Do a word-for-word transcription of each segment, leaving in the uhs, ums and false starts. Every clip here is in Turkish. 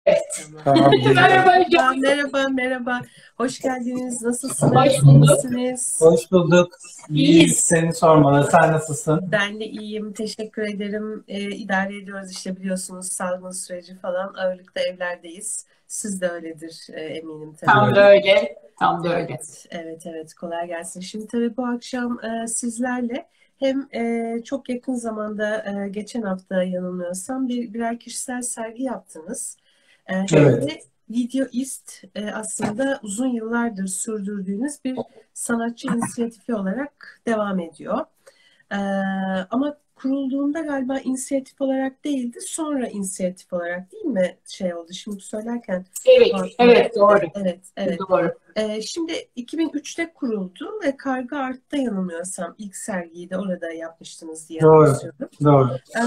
Evet. Tamam. Merhaba Merhaba, hocam. merhaba, merhaba. Hoş geldiniz. Nasılsınız? Hoş İyi bulduk. misiniz? Hoş bulduk. İyiyiz. İyiyiz. Seni sormalı. Sen nasılsın? Ben de iyiyim. Teşekkür ederim. Ee, idare ediyoruz işte biliyorsunuz salgın süreci falan. Ağırlıkta evlerdeyiz. Siz de öyledir e, eminim tabii. Tam da öyle. Tam da öyle. Evet, evet, evet. Kolay gelsin. Şimdi tabii bu akşam e, sizlerle hem e, çok yakın zamanda e, geçen hafta yanılmıyorsam bir birer kişisel sergi yaptınız. E, hem Evet. de Videoist e, aslında uzun yıllardır sürdürdüğünüz bir sanatçı inisiyatifi olarak devam ediyor. E, ama kurulduğunda galiba inisiyatif olarak değildi, sonra inisiyatif olarak değil mi şey oldu? Şimdi söylerken Evet, aklıma evet geldi. doğru. Evet, evet. Doğru. Ee, şimdi iki bin üçte kuruldu ve Karga Art'ta yanılmıyorsam ilk sergiyi de orada yapmıştınız diye Doğru. anımsıyorum. Doğru. Ee,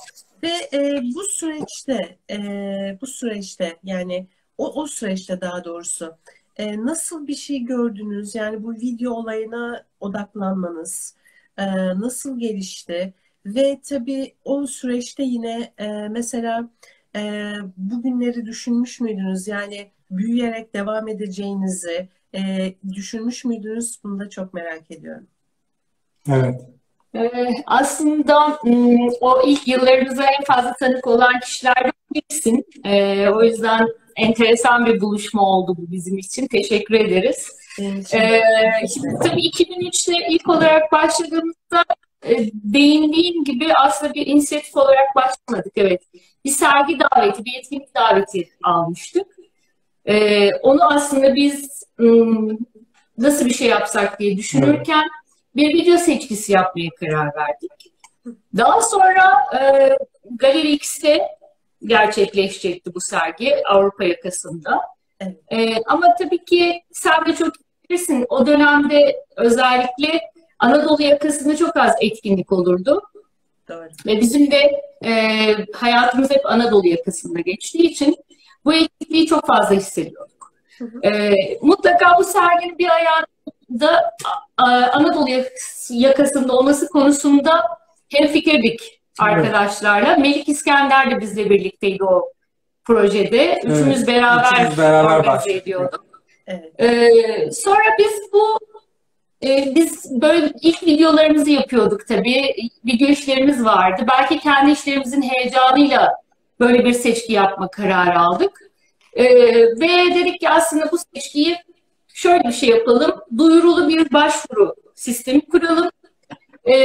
ve e, bu süreçte, e, bu süreçte yani o, o süreçte daha doğrusu e, nasıl bir şey gördünüz? Yani bu video olayına odaklanmanız e, nasıl gelişti? Ve tabii o süreçte yine e, mesela e, bugünleri düşünmüş müydünüz? Yani büyüyerek devam edeceğinizi e, düşünmüş müydünüz? Bunu da çok merak ediyorum. Evet. Ee, aslında m, o ilk yıllarımıza en fazla tanık olan kişilerden birisin. Ee, o yüzden enteresan bir buluşma oldu bu bizim için. Teşekkür ederiz. Benim için Ee, de. şimdi tabii iki bin üçte ilk olarak başladığımızda e, değindiğim gibi aslında bir inisiyatif olarak başlamadık. Evet, bir sergi daveti, bir etkinlik daveti almıştık. Ee, onu aslında biz ım, nasıl bir şey yapsak diye düşünürken bir video seçkisi yapmaya karar verdik. Daha sonra e, Galeri X'te gerçekleşecekti bu sergi Avrupa yakasında. Evet. E, ama tabii ki sen de çok bilirsin, o dönemde özellikle Anadolu yakasında çok az etkinlik olurdu. Doğru. Ve bizim de e, hayatımız hep Anadolu yakasında geçtiği için bu eksikliği çok fazla hissediyorduk. Hı hı. E, mutlaka bu serginin bir ayağında a, Anadolu yakasında olması konusunda hemfikirdik arkadaşlarla. Melik İskender de bizle birlikteydi o projede. Üçümüz Evet. beraber, Üçümüz beraber organize başladık. ediyorduk. Evet. E, sonra biz bu Ee, biz böyle ilk videolarımızı yapıyorduk tabii. Video işlerimiz vardı. Belki kendi işlerimizin heyecanıyla böyle bir seçki yapma kararı aldık. Ee, ve dedik ki aslında bu seçkiyi şöyle bir şey yapalım. Duyurulu bir başvuru sistemi kuralım. Ee,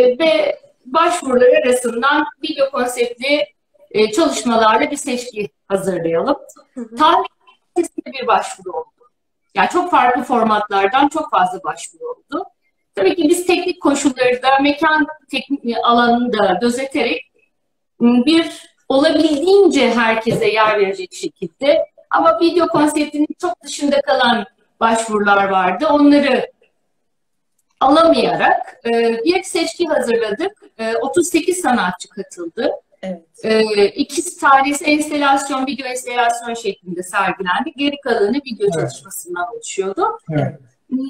ve başvurular arasından video konseptli e, çalışmalarla bir seçki hazırlayalım. Hı hı. Tahmin ettiğimiz bir başvuru oldu. Yani çok farklı formatlardan çok fazla başvuru oldu. Tabii ki biz teknik koşulları da, mekan teknik alanını da gözeterek bir olabildiğince herkese yer verecek şekilde ama video konseptinin çok dışında kalan başvurular vardı. Onları alamayarak bir seçki hazırladık. otuz sekiz sanatçı katıldı. Evet. İki tanesi enstelasyon, video enstelasyon şeklinde sergilendi. Geri kalanı video Evet. çalışmasından oluşuyordu. Evet.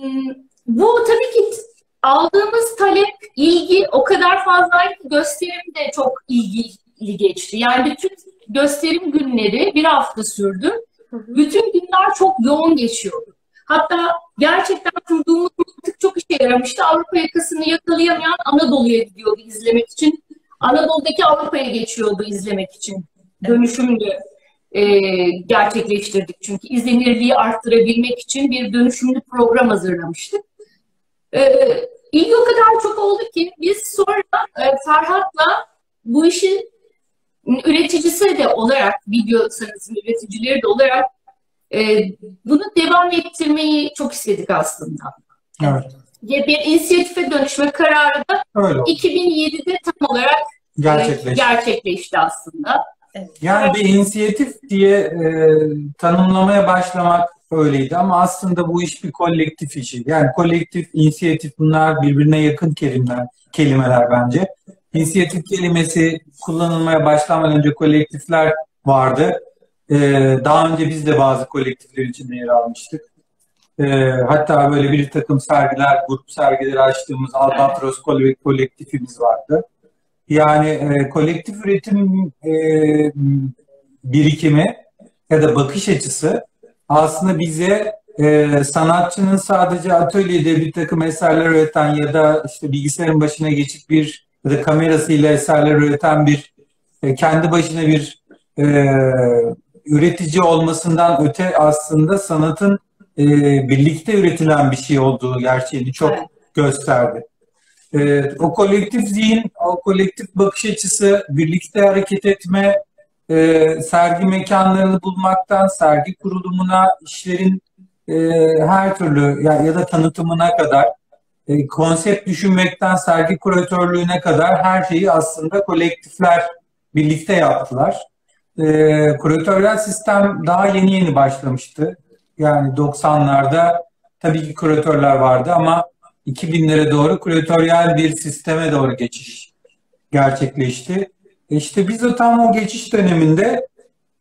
Bu tabii ki aldığımız talep, ilgi o kadar fazlaydı ki gösterim de çok ilgili geçti. Yani bütün gösterim günleri bir hafta sürdü. Hı hı. Bütün günler çok yoğun geçiyordu. Hatta gerçekten kurduğumuz mantık çok işe yaramıştı. Avrupa yakasını yakalayamayan Anadolu'ya gidiyordu izlemek için. Anadolu'daki Avrupa'ya geçiyordu izlemek için. Dönüşümlü e, gerçekleştirdik. Çünkü izlenirliği arttırabilmek için bir dönüşümlü program hazırlamıştık. E, ilgi o kadar çok oldu ki biz sonra e, Ferhat'la bu işi üreticisi de olarak, video sanatının üreticileri de olarak e, bunu devam ettirmeyi çok istedik aslında. Evet. Bir inisiyatife dönüşme kararı da Öyle oldu. iki bin yedide tam olarak Gerçekleşti. gerçekleşti aslında. Yani bir inisiyatif diye e, tanımlamaya başlamak öyleydi ama aslında bu iş bir kolektif işi. Yani kolektif, inisiyatif bunlar birbirine yakın kelimeler, kelimeler bence. İnisiyatif kelimesi kullanılmaya başlamadan önce kolektifler vardı. E, daha önce biz de bazı kolektifler içinde yer almıştık. E, hatta böyle bir takım sergiler, grup sergileri açtığımız Albatros kolektifimiz vardı. Yani e, kolektif üretim e, birikimi ya da bakış açısı aslında bize e, sanatçının sadece atölyede bir takım eserler üreten ya da işte bilgisayarın başına geçip bir ya da kamerasıyla eserler üreten bir e, kendi başına bir e, üretici olmasından öte aslında sanatın e, birlikte üretilen bir şey olduğu gerçeğini çok Evet. gösterdi. E, o kolektif zihin, o kolektif bakış açısı, birlikte hareket etme, e, sergi mekanlarını bulmaktan sergi kurulumuna, işlerin e, her türlü ya, ya da tanıtımına kadar, e, konsept düşünmekten sergi küratörlüğüne kadar her şeyi aslında kolektifler birlikte yaptılar. E, Küratöryel sistem daha yeni yeni başlamıştı. Yani doksanlarda tabii ki küratörler vardı ama iki binlere doğru küratöryel bir sisteme doğru geçiş gerçekleşti. İşte biz de tam o geçiş döneminde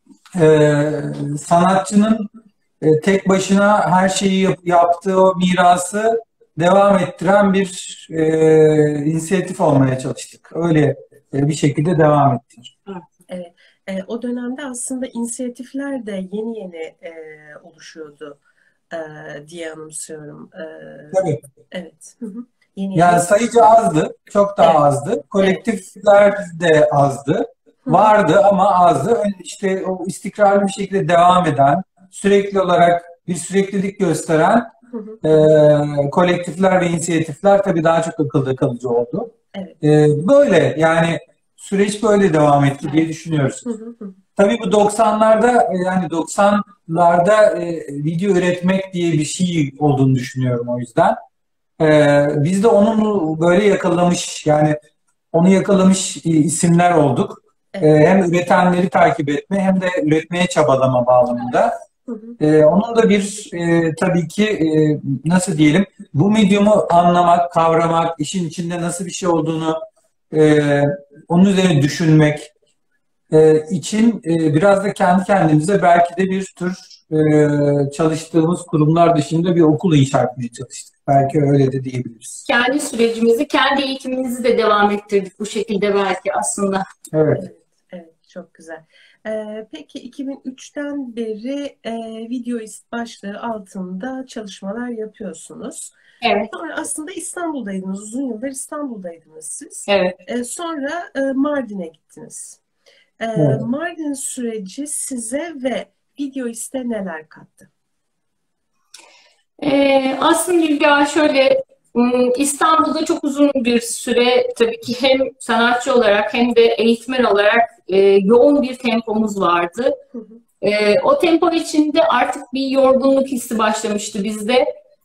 e, sanatçının e, tek başına her şeyi yap, yaptığı o mirası devam ettiren bir e, inisiyatif olmaya çalıştık. Öyle e, bir şekilde devam ettik. Evet. E, o dönemde aslında inisiyatifler de yeni yeni e, oluşuyordu e, diye anımsıyorum. E, Tabii. evet. Hı hı. Yeni Yani yeni. sayıca azdı, çok daha Evet. azdı. Kolektifler de azdı. Vardı ama azdı. İşte o istikrarlı bir şekilde devam eden, sürekli olarak bir süreklilik gösteren Hı hı. e, kolektifler ve inisiyatifler tabii daha çok akılda kalıcı oldu. Evet. E, böyle yani süreç böyle devam etti diye düşünüyoruz. Hı hı hı. Tabii bu doksanlarda e, yani doksanlarda e, video üretmek diye bir şey olduğunu düşünüyorum o yüzden. Ee, biz de onu böyle yakalamış yani onu yakalamış isimler olduk. Ee, Evet. hem üretenleri takip etme hem de üretmeye çabalama bağlamında. Hı hı. Ee, onun da bir e, tabii ki e, nasıl diyelim bu medyumu anlamak, kavramak, işin içinde nasıl bir şey olduğunu e, onun üzerine düşünmek e, için e, biraz da kendi kendimize belki de bir tür e, çalıştığımız kurumlar dışında bir okul inşa etmeye çalıştık. Belki öyle de diyebiliriz. Kendi sürecimizi, kendi eğitimimizi de devam ettirdik bu şekilde belki aslında. Evet. Evet, evet, çok güzel. Ee, peki iki bin üçten beri e, video is- başlığı altında çalışmalar yapıyorsunuz. Evet, Sonra aslında İstanbul'daydınız, uzun yıllar İstanbul'daydınız siz. evet. Ee, sonra e, Mardin'e gittiniz. Ee, Evet. Mardin süreci size ve Videois'te neler kattı? Ee, aslında Hülya şöyle ım, İstanbul'da çok uzun bir süre tabii ki hem sanatçı olarak hem de eğitmen olarak e, yoğun bir tempomuz vardı. Hı hı. E, o tempo içinde artık bir yorgunluk hissi başlamıştı bizde.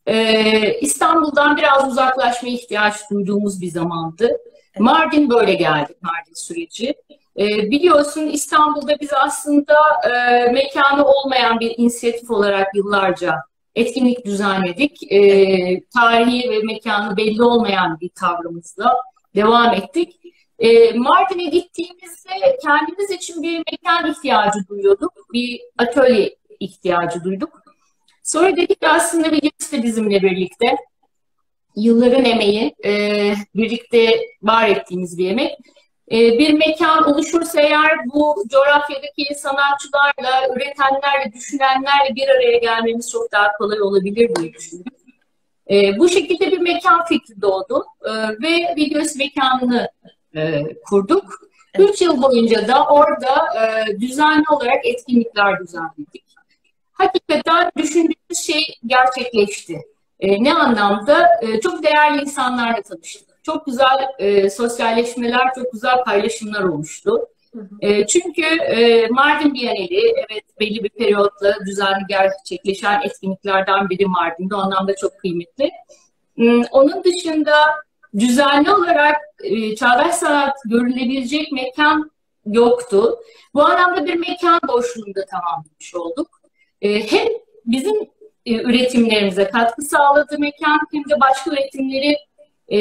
E, İstanbul'dan biraz uzaklaşmaya ihtiyaç duyduğumuz bir zamandı. Mardin böyle geldi, Mardin süreci. E, biliyorsun İstanbul'da biz aslında e, mekanı olmayan bir inisiyatif olarak yıllarca etkinlik düzenledik. E, tarihi ve mekanı belli olmayan bir tavrımızla devam ettik. E, Mardin'e gittiğimizde kendimiz için bir mekan ihtiyacı duyuyorduk. Bir atölye ihtiyacı duyduk. Sonra dedik ki aslında Videois de bizimle birlikte yılların emeği, e, birlikte var ettiğimiz bir emek. E, bir mekan oluşursa eğer bu coğrafyadaki sanatçılarla, üretenlerle, düşünenlerle bir araya gelmemiz çok daha kolay olabilir diye düşündük. E, bu şekilde bir mekan fikri doğdu e, ve Videois mekanını e, kurduk. Üç yıl boyunca da orada e, düzenli olarak etkinlikler düzenledik. Hakikaten düşündüğümüz şey gerçekleşti. E, ne anlamda? E, çok değerli insanlarla tanıştık. Çok güzel e, sosyalleşmeler, çok güzel paylaşımlar olmuştu. Hı hı. E, çünkü e, Mardin Bienali, evet belli bir periyotla düzenli gerçekleşen etkinliklerden biri Mardin'de. O anlamda çok kıymetli. Hmm, Onun dışında düzenli olarak e, çağdaş sanat görülebilecek mekan yoktu. Bu anlamda bir mekan boşluğunu da tamamlamış olduk. E, hem bizim e, üretimlerimize katkı sağladığı mekan hem de başka üretimleri e,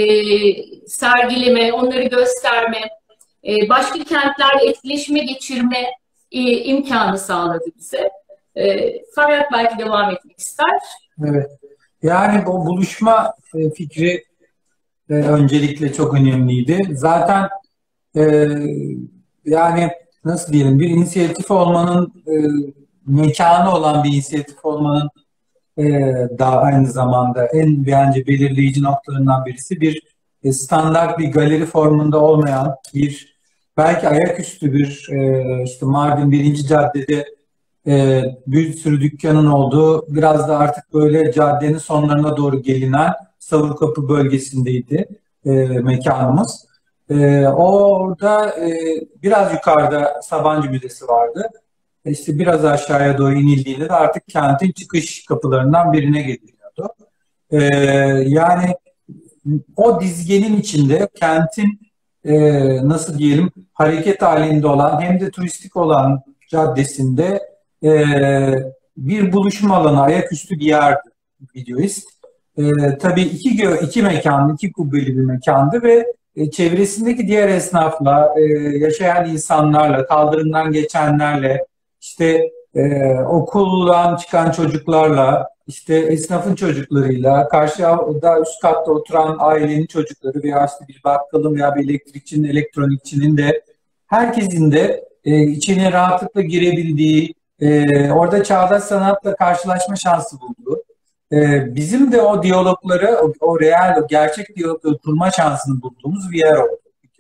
sergileme, onları gösterme, e, başka kentlerle etkileşime geçirme e, imkanı sağladı bize. E, Ferhat belki devam etmek ister. Evet. Yani bu buluşma e, fikri e, öncelikle çok önemliydi. Zaten e, yani nasıl diyelim bir inisiyatif olmanın e, mekanı olan bir inisiyatif olmanın e, daha aynı zamanda en bence belirleyici noktalarından birisi bir e, standart bir galeri formunda olmayan bir belki ayaküstü bir e, işte Mardin birinci Cadde'de e, bir sürü dükkanın olduğu biraz da artık böyle caddenin sonlarına doğru gelinen Savurkapı bölgesindeydi e, mekanımız. E, orada e, biraz yukarıda Sabancı Müzesi vardı. İşte biraz aşağıya doğru inildiğinde de artık kentin çıkış kapılarından birine geliniyordu. Ee, yani o dizgenin içinde kentin e, nasıl diyelim hareket halinde olan hem de turistik olan caddesinde e, bir buluşma alanı, ayaküstü bir yerdi Videoist. E, tabii iki, iki mekanlı, iki kubbeli bir mekandı ve e, çevresindeki diğer esnafla, e, yaşayan insanlarla, kaldırımdan geçenlerle, İşte e, okuldan çıkan çocuklarla, işte esnafın çocuklarıyla, karşıda üst katta oturan ailenin çocukları veya işte bir bakkalın veya bir elektrikçinin, elektronikçinin de herkesin de e, içine rahatlıkla girebildiği, e, orada çağdaş sanatla karşılaşma şansı bulduğu, e, bizim de o diyalogları, o, o real, o gerçek diyalogları kurma şansını bulduğumuz bir yer oldu.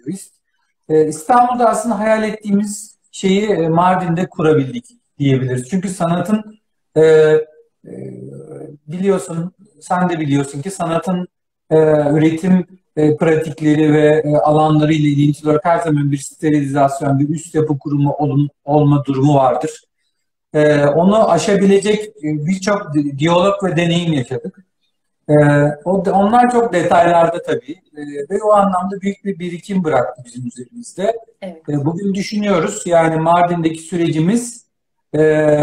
E, İstanbul'da aslında hayal ettiğimiz şeyi Mardin'de kurabildik diyebiliriz. Çünkü sanatın e, e, biliyorsun, sen de biliyorsun ki sanatın e, üretim e, pratikleri ve e, alanları ile ilgili olarak her zaman bir sterilizasyon, bir üst yapı kurumu olun, olma durumu vardır. E, onu aşabilecek birçok diyalog ve deneyim yaşadık. E, onlar çok detaylarda tabii e, ve o anlamda büyük bir birikim bıraktı bizim üzerimizde. Evet. E, bugün düşünüyoruz yani Mardin'deki sürecimiz e,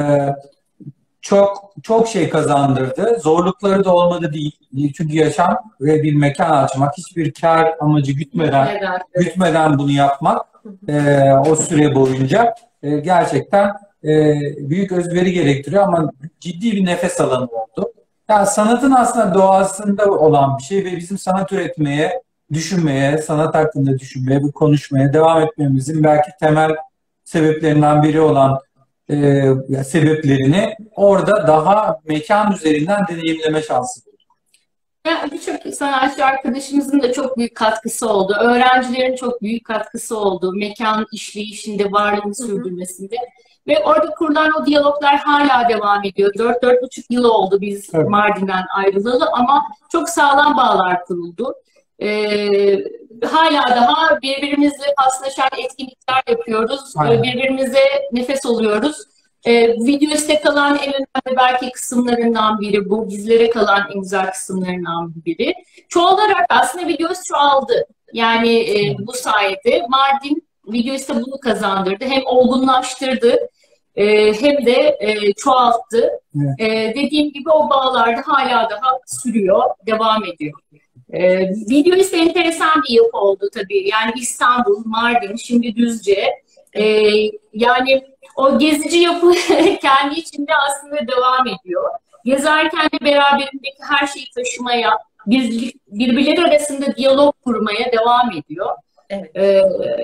çok çok şey kazandırdı. Zorlukları da olmadı değil. Çünkü yaşam ve bir mekan açmak, hiçbir kar amacı gütmeden Evet. gütmeden bunu yapmak e, o süre boyunca e, gerçekten e, büyük özveri gerektiriyor ama ciddi bir nefes alanı oldu. Yani sanatın aslında doğasında olan bir şey ve bizim sanat üretmeye, düşünmeye, sanat hakkında düşünmeye, bu konuşmaya devam etmemizin belki temel sebeplerinden biri olan e, sebeplerini orada daha mekan üzerinden deneyimleme şansı bulduk. Yani birçok sanatçı arkadaşımızın da çok büyük katkısı oldu. Öğrencilerin çok büyük katkısı oldu. Mekan işleyişinde, varlığını sürdürmesinde. Ve orada kurulan o diyaloglar hala devam ediyor. Dört, dört buçuk yıl oldu biz Evet. Mardin'den ayrılalı ama çok sağlam bağlar kuruldu. Ee, hala daha birbirimizle paslaşan etkinlikler yapıyoruz. Aynen. Birbirimize nefes oluyoruz. Ee, Videoist'te kalan en önemli belki kısımlarından biri bu. Bizlere kalan en güzel kısımlarından biri. Çoğalarak aslında Videoist çoğaldı. Yani e, bu sayede Mardin Videoist'e bunu kazandırdı. Hem olgunlaştırdı e, hem de e, çoğalttı. Evet. E, dediğim gibi o bağlar da hala daha sürüyor, devam ediyor. E, Videoist enteresan bir yapı oldu tabii. Yani İstanbul, Mardin, şimdi Düzce. E, yani o gezici yapı kendi içinde aslında devam ediyor. Gezerken de beraberindeki her şeyi taşımaya, bir, birbirleri arasında diyalog kurmaya devam ediyor. Evet. E,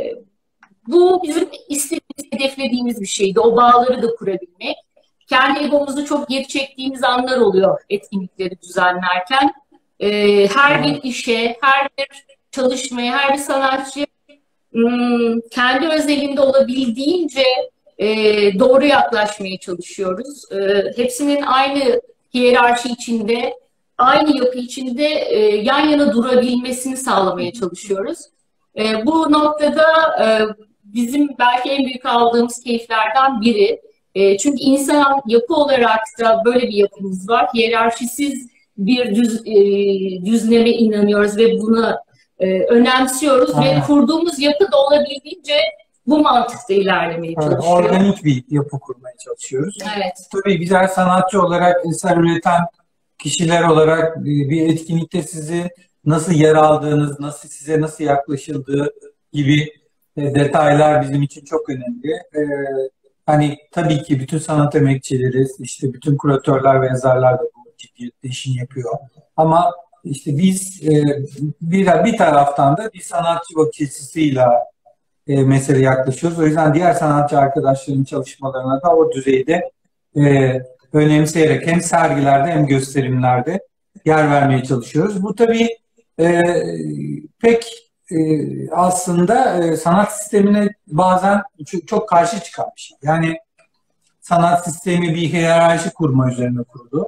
Bu bizim istediğimiz, hedeflediğimiz bir şeydi. O bağları da kurabilmek. Kendi egomuzu çok geri çektiğimiz anlar oluyor etkinlikleri düzenlerken. Ee, her bir işe, her bir çalışmaya, her bir sanatçı hmm, kendi özelinde olabildiğince e, doğru yaklaşmaya çalışıyoruz. E, hepsinin aynı hiyerarşi içinde, aynı yapı içinde e, yan yana durabilmesini sağlamaya çalışıyoruz. E, bu noktada e, bizim belki en büyük aldığımız keyiflerden biri. E, çünkü insan yapı olarak da böyle bir yapımız var. Hiyerarşisiz bir düz, e, düzleme inanıyoruz ve bunu e, önemsiyoruz. Aynen. Ve kurduğumuz yapı da olabildiğince bu mantıkta ilerlemeye Evet, çalışıyor. organik bir yapı kurmaya çalışıyoruz. Evet. Tabii birer sanatçı olarak, eser üreten kişiler olarak bir etkinlikte sizi nasıl yer aldığınız, nasıl size nasıl yaklaşıldığı gibi detaylar bizim için çok önemli. Ee, hani tabii ki bütün sanat emekçileri, işte bütün kuratörler ve yazarlar da bu ciddiyetle işini yapıyor. Ama işte biz e, bir, bir taraftan da bir sanatçı bakış açısıyla e, meseleye yaklaşıyoruz. O yüzden diğer sanatçı arkadaşların çalışmalarına da o düzeyde e, önemseyerek hem sergilerde hem gösterimlerde yer vermeye çalışıyoruz. Bu tabii e, pek e, aslında e, sanat sistemine bazen çok, çok karşı çıkan bir şey. Yani sanat sistemi bir hiyerarşi kurma üzerine kurulu.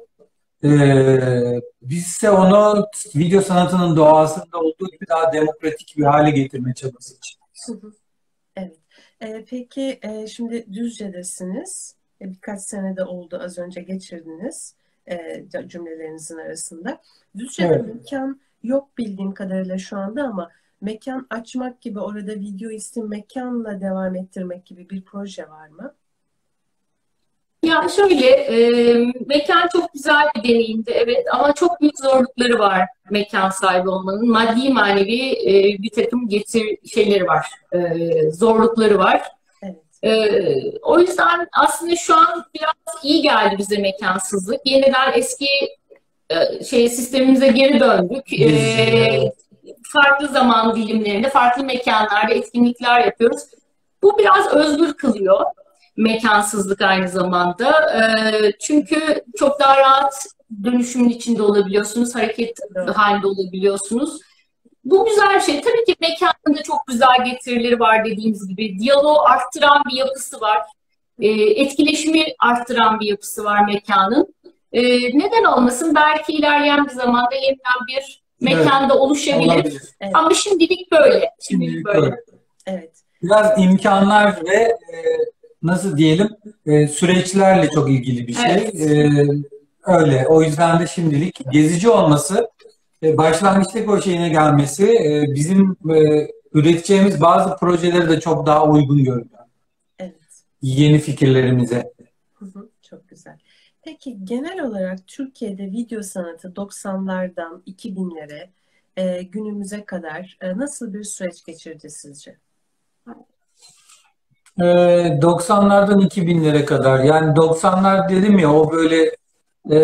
Ee, biz ise onu video sanatının doğasında olduğu gibi daha demokratik bir hale getirme çabası için. Evet. Ee, peki e, şimdi Düzce'desiniz. E, birkaç senede oldu, az önce geçirdiniz e, cümlelerinizin arasında. Düzce'de Evet. mekan yok bildiğim kadarıyla şu anda, ama mekan açmak gibi, orada video isim mekanla devam ettirmek gibi bir proje var mı? Yani şöyle, e, mekan çok güzel bir deneyimdi, evet, ama çok büyük zorlukları var mekan sahibi olmanın. Maddi manevi e, bir takım getir şeyleri var, e, zorlukları var. Evet. E, o yüzden aslında şu an biraz iyi geldi bize mekansızlık. Yeniden eski e, şey sistemimize geri döndük. E, farklı zaman dilimlerinde, farklı mekanlarda etkinlikler yapıyoruz. Bu biraz özgür kılıyor. Mekansızlık aynı zamanda. E, çünkü çok daha rahat dönüşümün içinde olabiliyorsunuz, hareket Evet. halinde olabiliyorsunuz. Bu güzel bir şey. Tabii ki mekanın da çok güzel getirileri var dediğimiz gibi. Diyaloğu arttıran bir yapısı var. E, etkileşimi arttıran bir yapısı var mekanın. E, neden olmasın? Belki ilerleyen bir zamanda yeniden bir mekanda Evet, oluşabilir. olabilir. Evet. Ama şimdilik böyle. Şimdilik Şimdilik böyle. böyle. Evet. Biraz imkanlar ve e, nasıl diyelim e, süreçlerle çok ilgili bir şey. Evet. E, öyle. O yüzden de şimdilik gezici olması, e, başlangıçtaki o şeyine gelmesi e, bizim e, üreteceğimiz bazı projeleri de çok daha uygun görüyor. Evet. Yeni fikirlerimize. Hı hı, çok güzel. Peki genel olarak Türkiye'de video sanatı doksanlardan iki binlere e, günümüze kadar e, nasıl bir süreç geçirdi sizce? Ee, doksanlardan iki binlere kadar, yani doksanlar dedim ya, o böyle e,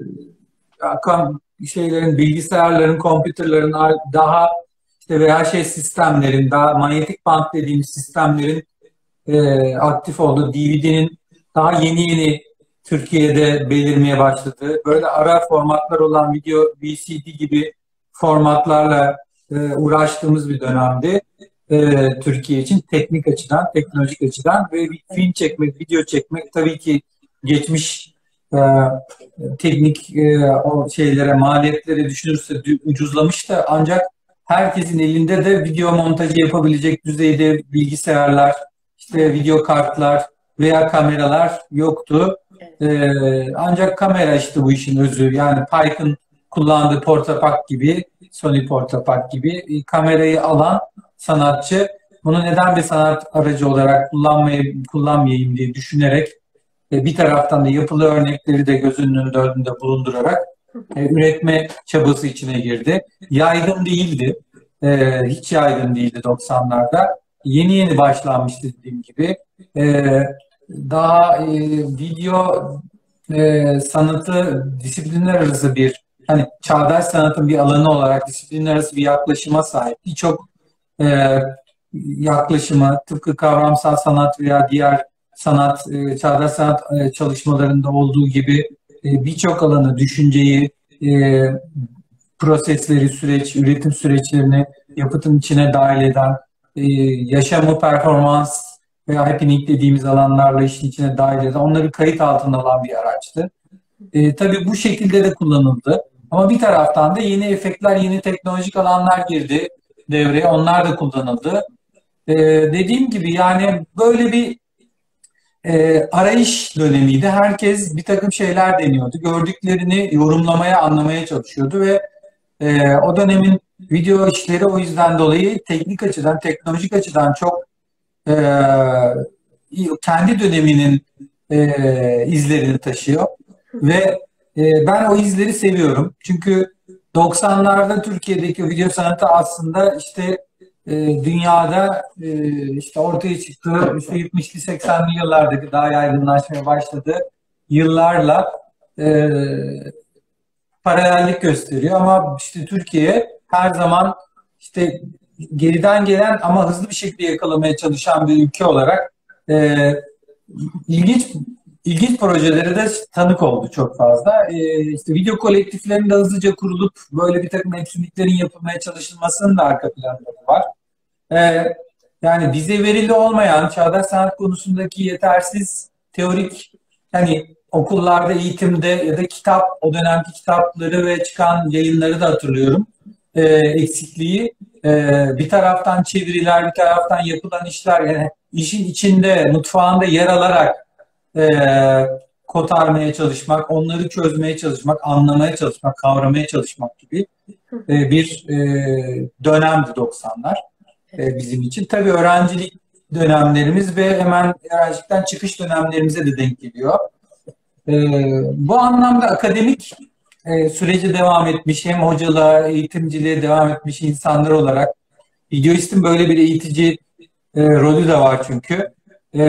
akan şeylerin, bilgisayarların, kompüterlerin daha işte V H S sistemlerin, daha manyetik band dediğimiz sistemlerin e, aktif olduğu, D V D'nin daha yeni yeni Türkiye'de belirmeye başladığı, böyle ara formatlar olan video V C D gibi formatlarla e, uğraştığımız bir dönemdi. E, Türkiye için teknik açıdan, teknolojik açıdan ve bir film çekmek, video çekmek tabii ki geçmiş e, teknik e, o şeylere, maliyetlere düşünürse ucuzlamış da, ancak herkesin elinde de video montajı yapabilecek düzeyde bilgisayarlar, işte video kartlar veya kameralar yoktu. E, ancak kamera işte bu işin özü. Yani Pike'ın kullandığı Portapak gibi, Sony Portapak gibi kamerayı alan sanatçı bunu neden bir sanat aracı olarak kullanmayı, kullanmayayım diye düşünerek e, bir taraftan da yapılı örnekleri de gözünün önünde bulundurarak e, üretme çabası içine girdi. Yaygın değildi. E, hiç yaygın değildi doksanlarda. Yeni yeni başlanmıştı dediğim gibi. E, daha e, video e, sanatı disiplinler arası bir, hani çağdaş sanatın bir alanı olarak disiplinler arası bir yaklaşıma sahip. Birçok e, yaklaşımı, tıpkı kavramsal sanat veya diğer sanat, e, çağdaş sanat e, çalışmalarında olduğu gibi e, birçok alanı, düşünceyi, e, prosesleri, süreç, üretim süreçlerini yapıtın içine dahil eden, e, yaşamı, performans veya happening dediğimiz alanlarla işin içine dahil eden, onları kayıt altına alan bir araçtı. E, tabii bu şekilde de kullanıldı. Ama bir taraftan da yeni efektler, yeni teknolojik alanlar girdi devreye. Onlar da kullanıldı. E, dediğim gibi yani böyle bir e, arayış dönemiydi. Herkes bir takım şeyler deniyordu. Gördüklerini yorumlamaya, anlamaya çalışıyordu ve e, o dönemin video işleri o yüzden dolayı teknik açıdan, teknolojik açıdan çok e, kendi döneminin e, izlerini taşıyor. Ve e, ben o izleri seviyorum. Çünkü doksanlarda Türkiye'deki video sanatı aslında işte e, dünyada e, işte ortaya çıktığı işte yetmişli seksenli yıllardaki daha yaygınlaşmaya başladı yıllarla e, paralellik gösteriyor. Ama işte Türkiye her zaman işte geriden gelen ama hızlı bir şekilde yakalamaya çalışan bir ülke olarak e, ilginç ilginç projelere de tanık oldu çok fazla. Ee, işte video kolektiflerinin de hızlıca kurulup böyle bir takım etkinliklerin yapılmaya çalışılmasının da arka planları var. Ee, yani bize verili olmayan çağdaş sanat konusundaki yetersiz teorik, hani okullarda, eğitimde ya da kitap, o dönemki kitapları ve çıkan yayınları da hatırlıyorum. Ee, eksikliği. Ee, bir taraftan çeviriler, bir taraftan yapılan işler, yani işin içinde, mutfağında yer alarak e, kotarmaya çalışmak, onları çözmeye çalışmak, anlamaya çalışmak, kavramaya çalışmak gibi e, bir e, dönemdi doksanlar e, bizim için. Tabii öğrencilik dönemlerimiz ve hemen öğrencilikten çıkış dönemlerimize de denk geliyor. E, bu anlamda akademik e, sürece devam etmiş, hem hocalığa, eğitimciliğe devam etmiş insanlar olarak, Videoist'in böyle bir eğitici e, rolü de var çünkü. E,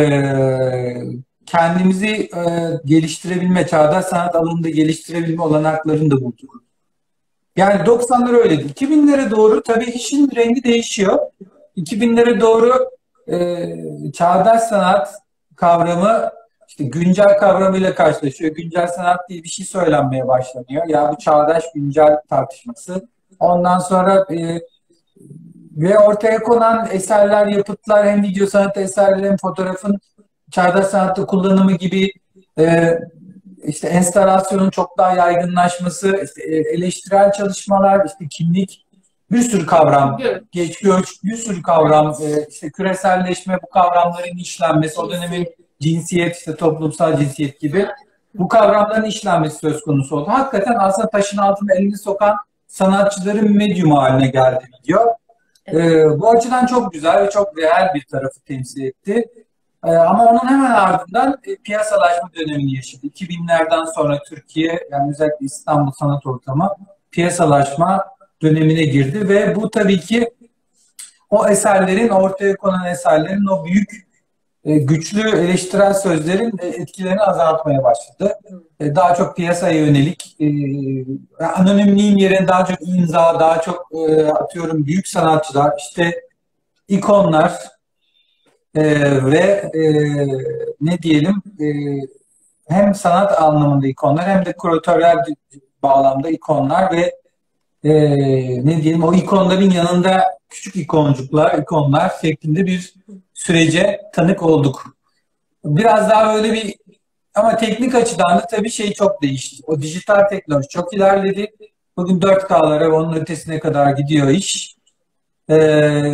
kendimizi e, geliştirebilme, çağdaş sanat alanında geliştirebilme olanaklarını da bulduk. Yani doksanlar öyleydi. iki binlere doğru tabii işin rengi değişiyor. iki binlere doğru e, çağdaş sanat kavramı işte güncel kavramıyla karşılaşıyor. Güncel sanat diye bir şey söylenmeye başlanıyor. Ya bu çağdaş güncel tartışması. Ondan sonra e, ve ortaya konan eserler, yapıtlar, hem video sanatı eserleri hem fotoğrafın çağdaş sanatta kullanımı gibi e, işte enstalasyonun çok daha yaygınlaşması, işte eleştirel çalışmalar, işte kimlik, bir sürü kavram, geç göç, bir sürü kavram, e, işte küreselleşme, bu kavramların işlenmesi, o dönemin cinsiyet, işte toplumsal cinsiyet gibi bu kavramların işlenmesi söz konusu oldu. Hakikaten aslında taşın altına elini sokan sanatçıların medyum haline geldi video. Ee, bu açıdan çok güzel ve çok real bir tarafı temsil etti. Ee, ama onun hemen ardından e, piyasalaşma dönemini yaşadı. iki binlerden sonra Türkiye, yani özellikle İstanbul sanat ortamı piyasalaşma dönemine girdi ve bu tabii ki o eserlerin, ortaya konan eserlerin o büyük, e, güçlü eleştirel sözlerin e, etkilerini azaltmaya başladı. E, daha çok piyasaya yönelik, e, anonimliğin yerine daha çok imza, daha çok e, atıyorum büyük sanatçılar, işte ikonlar e, ve e, ne diyelim e, hem sanat anlamında ikonlar hem de küratöryel bağlamda ikonlar ve e, ne diyelim o ikonların yanında küçük ikoncuklar, ikonlar şeklinde bir sürece tanık olduk. Biraz daha böyle bir, ama teknik açıdan da tabii şey çok değişti. O dijital teknoloji çok ilerledi. Bugün dört K'lara, onun ötesine kadar gidiyor iş. Ee,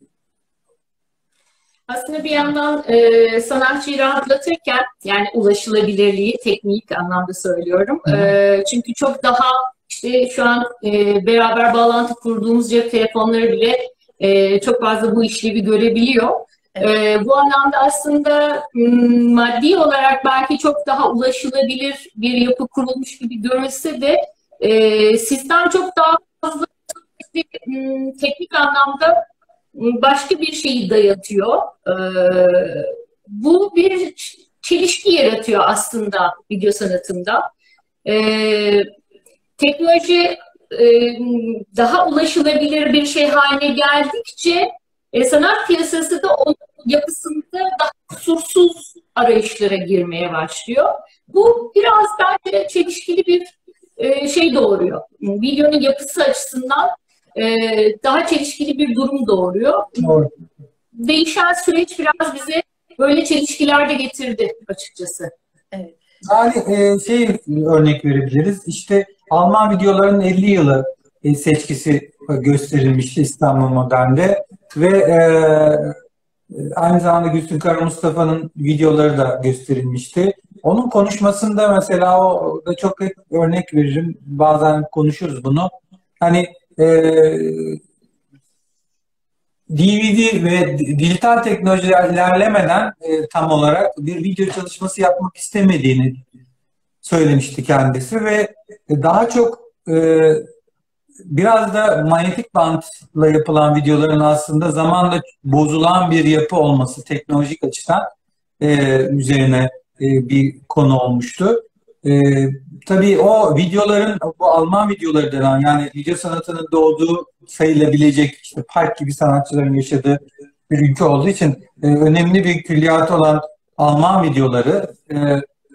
Aslında bir yandan e, sanatçıyı rahatlatırken, yani ulaşılabilirliği teknik anlamda söylüyorum. E, çünkü çok daha işte şu an e, beraber bağlantı kurduğumuz cep telefonları bile e, çok fazla bu işlevi görebiliyor. E, bu anlamda aslında m, maddi olarak belki çok daha ulaşılabilir bir yapı kurulmuş gibi görülse de e, sistem çok daha fazla işte, m, teknik anlamda başka bir şeyi dayatıyor. Ee, bu bir çelişki yaratıyor aslında video sanatında. Ee, teknoloji e, daha ulaşılabilir bir şey haline geldikçe e, sanat piyasası da onun yapısında daha kusursuz arayışlara girmeye başlıyor. Bu biraz bence çelişkili bir e, şey doğuruyor. Videonun yapısı açısından Ee, daha çelişkili bir durum doğuruyor. Doğru. Değişen süreç biraz bize böyle çelişkiler de getirdi açıkçası. Evet. Yani e, şey örnek verebiliriz. İşte Alman videoların elli yılı e, seçkisi gösterilmişti İstanbul Modern'de ve e, aynı zamanda Gülsün Kara Mustafa'nın videoları da gösterilmişti. Onun konuşmasında mesela, o da çok örnek veririm. Bazen konuşuruz bunu. Hani Ee, D V D ve dijital teknolojiler ilerlemeden e, tam olarak bir video çalışması yapmak istemediğini söylemişti kendisi ve daha çok e, biraz da manyetik bantla yapılan videoların aslında zamanla bozulan bir yapı olması teknolojik açıdan e, üzerine e, bir konu olmuştu. E, tabii o videoların, bu Alman videoları denen, yani video sanatının doğduğu sayılabilecek, işte Park gibi sanatçıların yaşadığı bir ülke olduğu için e, önemli bir külliyatı olan Alman videoları e,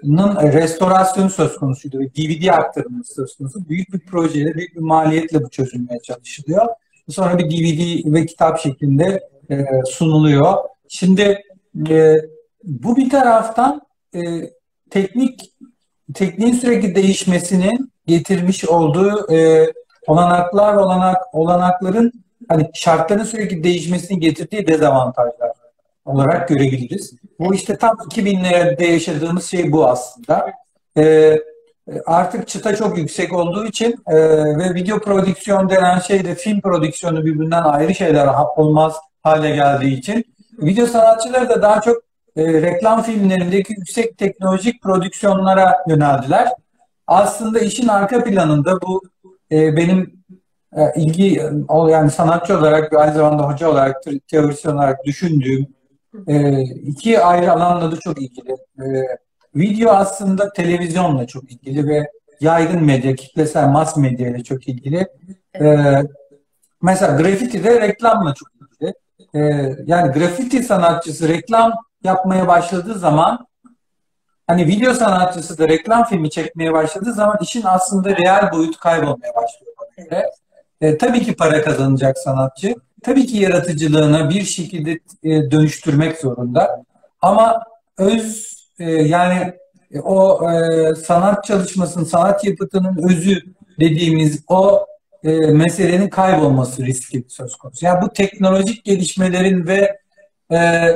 restorasyonu söz konusuydu ve D V D aktarılması söz konusu. Büyük bir projeyle, büyük bir maliyetle bu çözülmeye çalışılıyor. Sonra bir D V D ve kitap şeklinde e, sunuluyor. Şimdi e, bu bir taraftan e, teknik tekniğin sürekli değişmesinin getirmiş olduğu e, olanaklar olanak olanakların hani şartların sürekli değişmesinin getirdiği dezavantajlar olarak görebiliriz. Bu işte tam iki binlerde yaşadığımız şey bu aslında. E, artık çıta çok yüksek olduğu için e, ve video prodüksiyon denen şey de film prodüksiyonu birbirinden ayrı şeyler olmaz hale geldiği için video sanatçıları da daha çok e, reklam filmlerindeki yüksek teknolojik prodüksiyonlara yöneldiler. Aslında işin arka planında bu e, benim e, ilgi yani sanatçı olarak ve aynı zamanda hoca olarak, teorisyen olarak düşündüğüm e, iki ayrı alanla da çok ilgili. E, video aslında televizyonla çok ilgili ve yaygın medya, kitlesel mass medya ile çok ilgili. E, mesela grafiti de reklamla çok ilgili. E, yani grafiti sanatçısı reklam yapmaya başladığı zaman hani video sanatçısı da reklam filmi çekmeye başladığı zaman işin aslında real boyutu kaybolmaya başlıyor. Evet. E, tabii ki para kazanacak sanatçı. Tabii ki yaratıcılığına bir şekilde e, dönüştürmek zorunda. Ama öz e, yani e, o e, sanat çalışmasının, sanat yapıtının özü dediğimiz o e, meselenin kaybolması riski söz konusu. Yani bu teknolojik gelişmelerin ve e,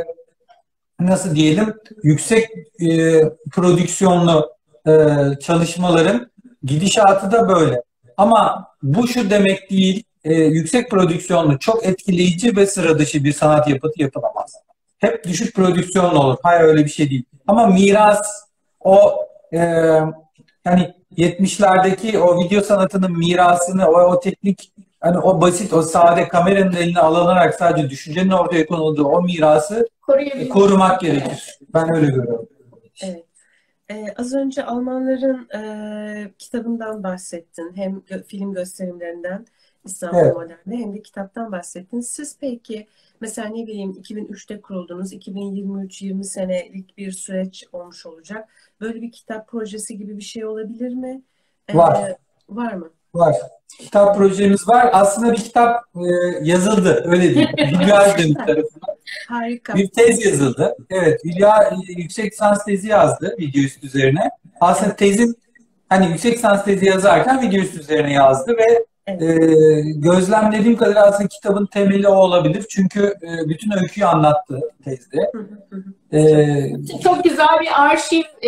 nasıl diyelim yüksek e, prodüksiyonlu e, çalışmaların gidişatı da böyle. Ama bu şu demek değil, e, yüksek prodüksiyonlu, çok etkileyici ve sıra dışı bir sanat yapıtı yapılamaz. Hep düşük prodüksiyonlu olur. Hayır öyle bir şey değil. Ama miras, o e, yani yetmişlerdeki o video sanatının mirasını, o, o teknik, hani o basit, o sade kameranın eline alınarak sadece düşüncenin ortaya konulduğu o mirası e, korumak gerekir. Ben öyle görüyorum. Evet. Ee, az önce Almanların e, kitabından bahsettin. Hem gö- film gösterimlerinden İstanbul Evet. Modern'de hem de kitaptan bahsettin. Siz peki mesela ne bileyim iki bin üçte kuruldunuz. iki bin yirmi üç yirmi senelik bir süreç olmuş olacak. Böyle bir kitap projesi gibi bir şey olabilir mi? Ee, Var. Var mı? Var. Kitap projemiz var. Aslında bir kitap e, yazıldı. Öyle diyeyim. Hülya Özdemir tarafından. Harika. Bir tez yazıldı. Evet. Hülya e, yüksek lisans tezi yazdı video üstü üzerine. Aslında tezin hani yüksek lisans tezi yazarken video üstü üzerine yazdı ve Evet. e, gözlemlediğim kadarıyla aslında kitabın temeli o olabilir. Çünkü e, bütün öyküyü anlattı tezde. Hı hı hı. E, Çok güzel bir arşiv e,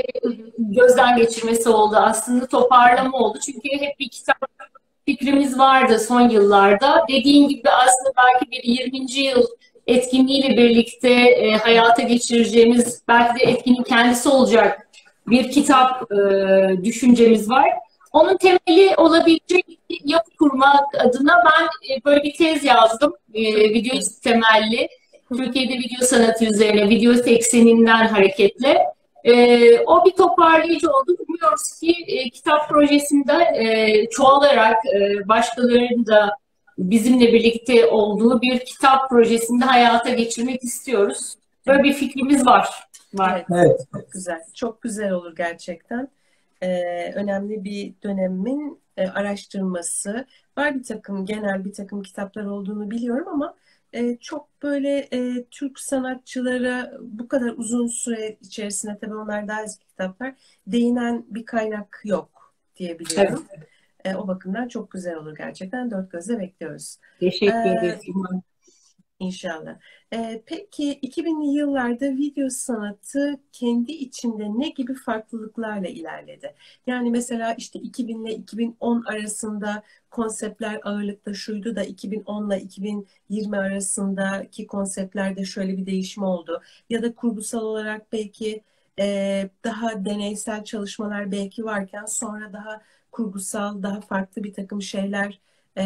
gözden geçirmesi oldu aslında, toparlama oldu. Çünkü hep bir kitap fikrimiz vardı son yıllarda. Dediğin gibi aslında belki bir yirminci yıl etkinliğiyle birlikte e, hayata geçireceğimiz, belki de etkinin kendisi olacak bir kitap e, düşüncemiz var. Onun temeli olabilecek bir yapı kurmak adına ben e, böyle bir tez yazdım. E, video temelli. Türkiye'de video sanatı üzerine, video sekseninden hareketle. E, o bir toparlayıcı oldu. Umuyoruz ki e, kitap projesinde e, çoğalarak e, başkalarının da bizimle birlikte olduğu bir kitap projesinde hayata geçirmek istiyoruz. Böyle bir fikrimiz var. var. evet. Çok güzel. Çok güzel olur gerçekten. Ee, önemli bir dönemin e, araştırması. Var bir takım, genel bir takım kitaplar olduğunu biliyorum ama e, çok böyle e, Türk sanatçılara bu kadar uzun süre içerisinde, tabii onlar daha eski kitaplar, değinen bir kaynak yok diye biliyorum. Evet. E, o bakımdan çok güzel olur gerçekten. Dört gözle bekliyoruz. Teşekkür Ee, ederiz. İnşallah. Ee, peki iki binli yıllarda video sanatı kendi içinde ne gibi farklılıklarla ilerledi? Yani mesela işte iki bin ile iki bin on arasında konseptler ağırlıkta şuydu da iki bin on ile iki bin yirmi arasındaki konseptlerde şöyle bir değişim oldu. Ya da kurgusal olarak belki e, daha deneysel çalışmalar belki varken sonra daha kurgusal, daha farklı bir takım şeyler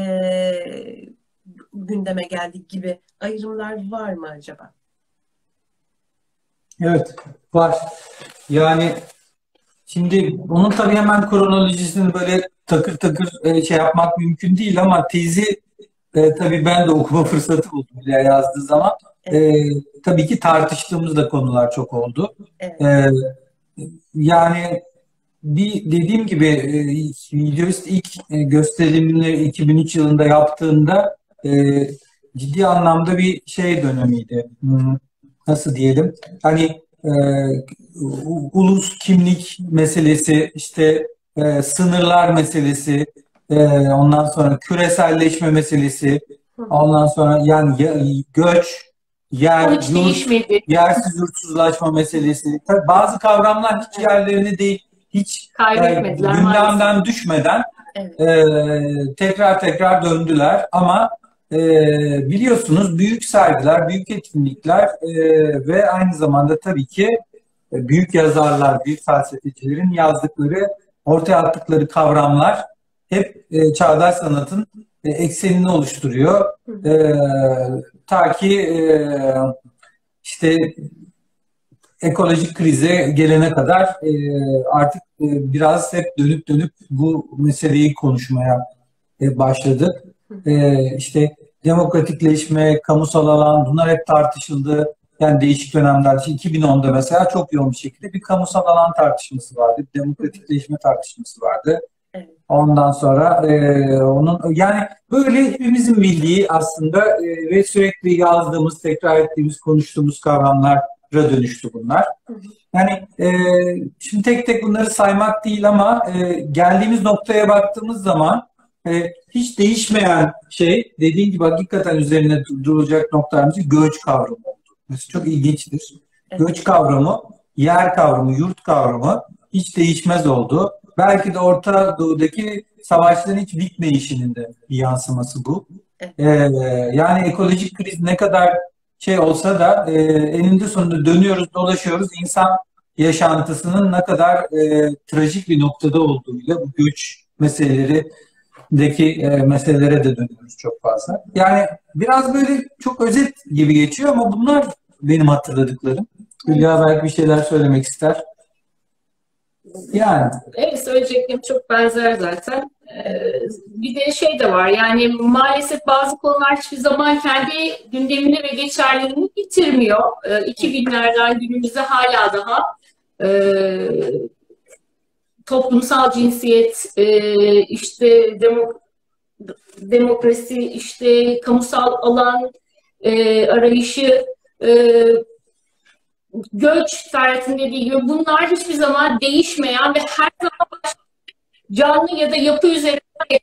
e, gündeme geldik gibi ayrımlar var mı acaba? Evet, var. Yani şimdi bunun tabii hemen kronolojisini böyle takır takır e, şey yapmak mümkün değil ama tezi e, tabii ben de okuma fırsatı buldum bile yazdığı zaman. E, tabii ki tartıştığımız da konular çok oldu. Evet. E, yani bir dediğim gibi e, Videoist ilk e, gösterimini iki bin üç yılında yaptığında e, ciddi anlamda bir şey dönemiydi. Hmm, Nasıl diyelim? Hani e, u- ulus kimlik meselesi, işte e, sınırlar meselesi, e, ondan sonra küreselleşme meselesi, Hı hı. ondan sonra yani ya- göç, O yer, hiç yurt, değişmedi. yersiz yurtsuzlaşma meselesi. Tabii bazı kavramlar hiç Evet, yerlerini değil, hiç e, Kaybetmediler maalesef. gündemden düşmeden evet. e, tekrar tekrar döndüler. Ama e, biliyorsunuz büyük sergiler, büyük etkinlikler e, ve aynı zamanda tabii ki e, büyük yazarlar, büyük felsefecilerin yazdıkları, ortaya attıkları kavramlar hep e, çağdaş sanatın e, eksenini oluşturuyor. Hı E, hı. ta ki e, işte ekolojik krize gelene kadar e, artık e, biraz hep dönüp dönüp bu meseleyi konuşmaya e, başladık. Hı hı. E, işte demokratikleşme, kamusal alan bunlar hep tartışıldı. Yani değişik dönemlerde. İşte iki bin onda mesela çok yoğun bir şekilde bir kamusal alan tartışması vardı. Bir Hı hı. demokratikleşme tartışması vardı. Evet. Ondan sonra e, onun yani böyle hepimizin bildiği aslında e, ve sürekli yazdığımız, tekrar ettiğimiz, konuştuğumuz kavramlara dönüştü bunlar. Hı hı. Yani e, şimdi tek tek bunları saymak değil ama e, geldiğimiz noktaya baktığımız zaman e, hiç değişmeyen şey dediğin gibi hakikaten üzerine durulacak noktalarımız göç kavramı oldu. Mesela çok ilginçtir. Evet. Göç kavramı, yer kavramı, yurt kavramı hiç değişmez oldu. Belki de Orta Doğu'daki savaşların hiç bitmeyişinin de bir yansıması bu. Evet. E, yani ekolojik kriz ne kadar şey olsa da e, eninde sonunda dönüyoruz, dolaşıyoruz. İnsan yaşantısının ne kadar e, trajik bir noktada olduğuyla bu göç meselelerindeki e, meselelere de dönüyoruz çok fazla. Yani biraz böyle çok özet gibi geçiyor ama bunlar benim hatırladıklarım. Hülya belki bir şeyler söylemek ister. Yani Evet, söyleyeceklerim çok benzer zaten. Ee, bir de şey de var, yani maalesef bazı konular hiçbir zaman kendi gündemini ve geçerliliğini yitirmiyor. Ee, iki binlerden günümüze hala daha e, toplumsal cinsiyet, e, işte demo, demokrasi, işte kamusal alan e, arayışı, e, göç, Ferhat'ın dediği gibi bunlar hiçbir zaman değişmeyen ve her zaman canlı ya da yapı üzerinden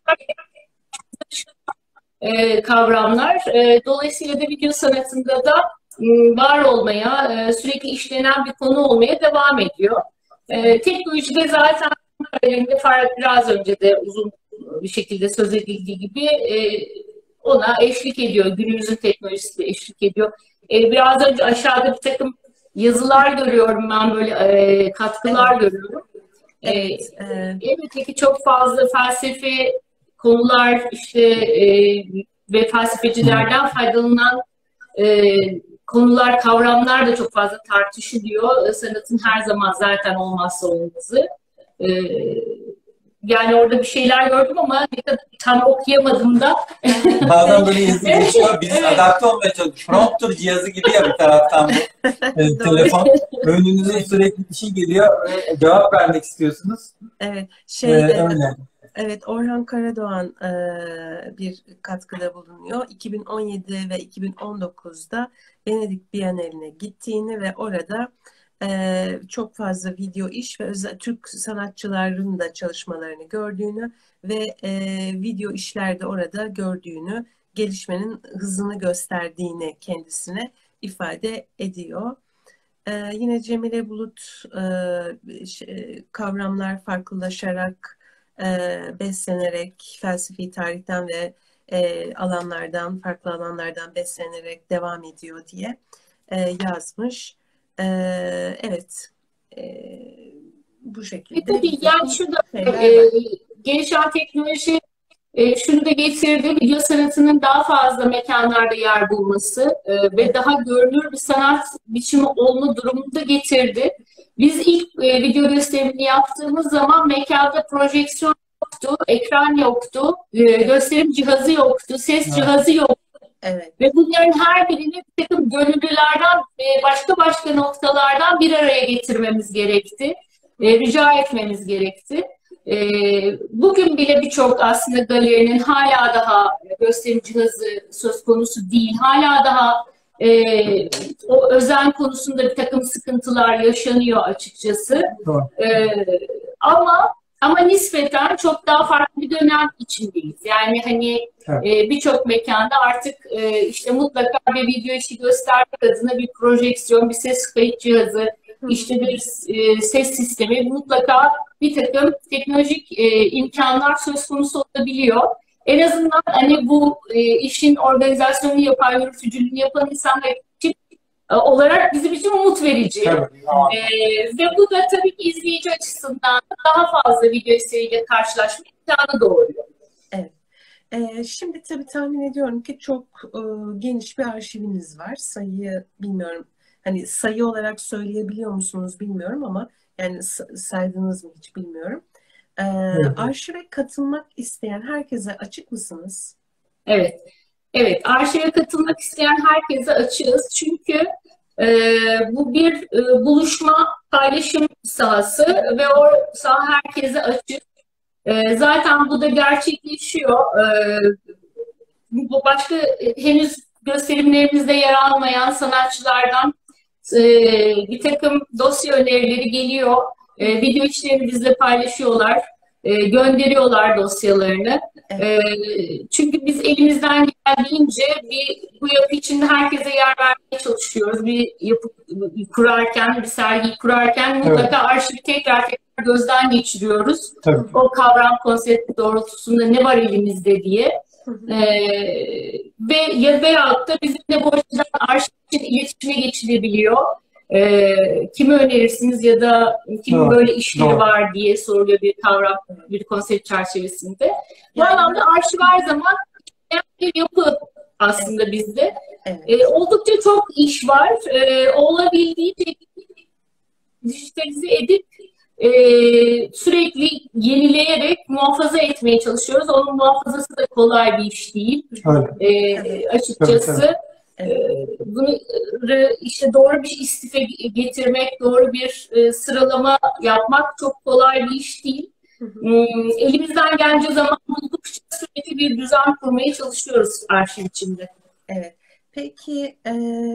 e, kavramlar. E, dolayısıyla da video sanatında da e, var olmaya, e, sürekli işlenen bir konu olmaya devam ediyor. E, teknolojide zaten paralelinde Ferhat biraz önce de uzun bir şekilde söz edildiği gibi e, ona eşlik ediyor. Günümüzün teknolojisi de eşlik ediyor. E, biraz önce aşağıda bir takım yazılar görüyorum ben, böyle e, katkılar Evet. görüyorum. Evet. E, e, elbette ki çok fazla felsefe konular işte e, ve felsefecilerden faydalanan e, konular, kavramlar da çok fazla tartışılıyor. Sanatın her zaman zaten olmazsa olmazı. E, yani orada bir şeyler gördüm ama ne kadar tam okuyamadım da. bazen böyle yazı geçiyor. Biz Evet. adapte olmaya çalışıyoruz. Prompter cihazı gibi ya bir taraftan bu e, Doğru. telefon. Önünüze sürekli bir şey geliyor. E, cevap vermek istiyorsunuz. Evet. E, Şey, e, öyle. evet, Orhan Karadoğan e, bir katkıda bulunuyor. iki bin on yedi ve iki bin on dokuzda Venedik Bienali'ne gittiğini ve orada e, çok fazla video iş ve özel Türk sanatçıların da çalışmalarını gördüğünü ve e, video işlerde orada gördüğünü, gelişmenin hızını gösterdiğini kendisine ifade ediyor. Ee, yine Cemile Bulut e, şey, kavramlar farklılaşarak, e, beslenerek, felsefi tarihten ve e, alanlardan, farklı alanlardan beslenerek devam ediyor diye e, yazmış. E, evet, e, bu E şekilde tabii, bir yani takım şurada şeyler e, var. gelişen teknoloji e, şunu da getirdi, video sanatının daha fazla mekanlarda yer bulması e, ve Evet, daha görünür bir sanat biçimi olma durumunu da getirdi. Biz ilk e, video gösterimini yaptığımız zaman mekanda projeksiyon yoktu, ekran yoktu, e, evet, gösterim cihazı yoktu, ses Evet. cihazı yoktu. Evet. Ve bunların her birini bir takım gönüllülerden, başka başka noktalardan bir araya getirmemiz gerekti. Rica etmemiz gerekti. Bugün bile birçok aslında galerinin hala daha gösterim cihazı söz konusu değil. Hala daha e, o özen konusunda bir takım sıkıntılar yaşanıyor açıkçası. E, ama ama nispeten çok daha farklı bir dönem içindeyiz. Yani hani evet. e, birçok mekanda artık e, işte mutlaka bir video işi göstermek adına bir projeksiyon, bir ses kayıt cihazı, işte bir e, ses sistemi, mutlaka bir takım teknolojik e, imkanlar söz konusu olabiliyor. En azından hani bu e, işin organizasyonunu yapan, yürütücülüğünü yapan insanlar için e, olarak bizim için umut verici. E, ve bu da tabii ki izleyici açısından daha fazla video seriyle karşılaşma imkanı doğuruyor. Evet. E, şimdi tabii tahmin ediyorum ki çok e, geniş bir arşiviniz var. Sayıyı bilmiyorum. Hani sayı olarak söyleyebiliyor musunuz bilmiyorum ama yani saydınız mı hiç bilmiyorum. Ee, evet. Arşive katılmak isteyen herkese açık mısınız? Evet. Evet. Arşive katılmak isteyen herkese açığız. Çünkü e, bu bir e, buluşma, paylaşım sahası ve o saha herkese açık. E, zaten bu da gerçekleşiyor. E, bu başka e, henüz gösterimlerimizde yer almayan sanatçılardan e, bir takım dosya önerileri geliyor. E, video işlerini bizle paylaşıyorlar. E, gönderiyorlar dosyalarını. E, çünkü biz elimizden geldiğince bir, bu yapı içinde herkese yer vermeye çalışıyoruz. Bir yapı kurarken, bir sergi kurarken mutlaka evet. arşivi tekrar tekrar gözden geçiriyoruz. Tabii. O kavram konsepti doğrultusunda ne var elimizde diye. Ee, ve ya veyahut da bizimle bu açıdan arşiv için iletişime geçilebiliyor. Ee, kimi önerirsiniz ya da kimin Doğru. böyle işleri Doğru. var diye soruluyor bir kavram, bir konsept çerçevesinde. Bu yani, anlamda arşiv her zaman bir yapı aslında evet. bizde. Evet. Ee, oldukça çok iş var. Ee, olabildiğince dijitalize edip e, sürekli yenileyerek muhafaza etmeye çalışıyoruz. Onun muhafazası da kolay bir iş değil. Ee, evet. Açıkçası. Evet, evet. Bunu işte doğru bir istife getirmek, doğru bir sıralama yapmak çok kolay bir iş değil. Hı hı. Elimizden gelince zaman buldukça sürekli bir düzen kurmaya çalışıyoruz arşiv içinde. Evet. Peki e,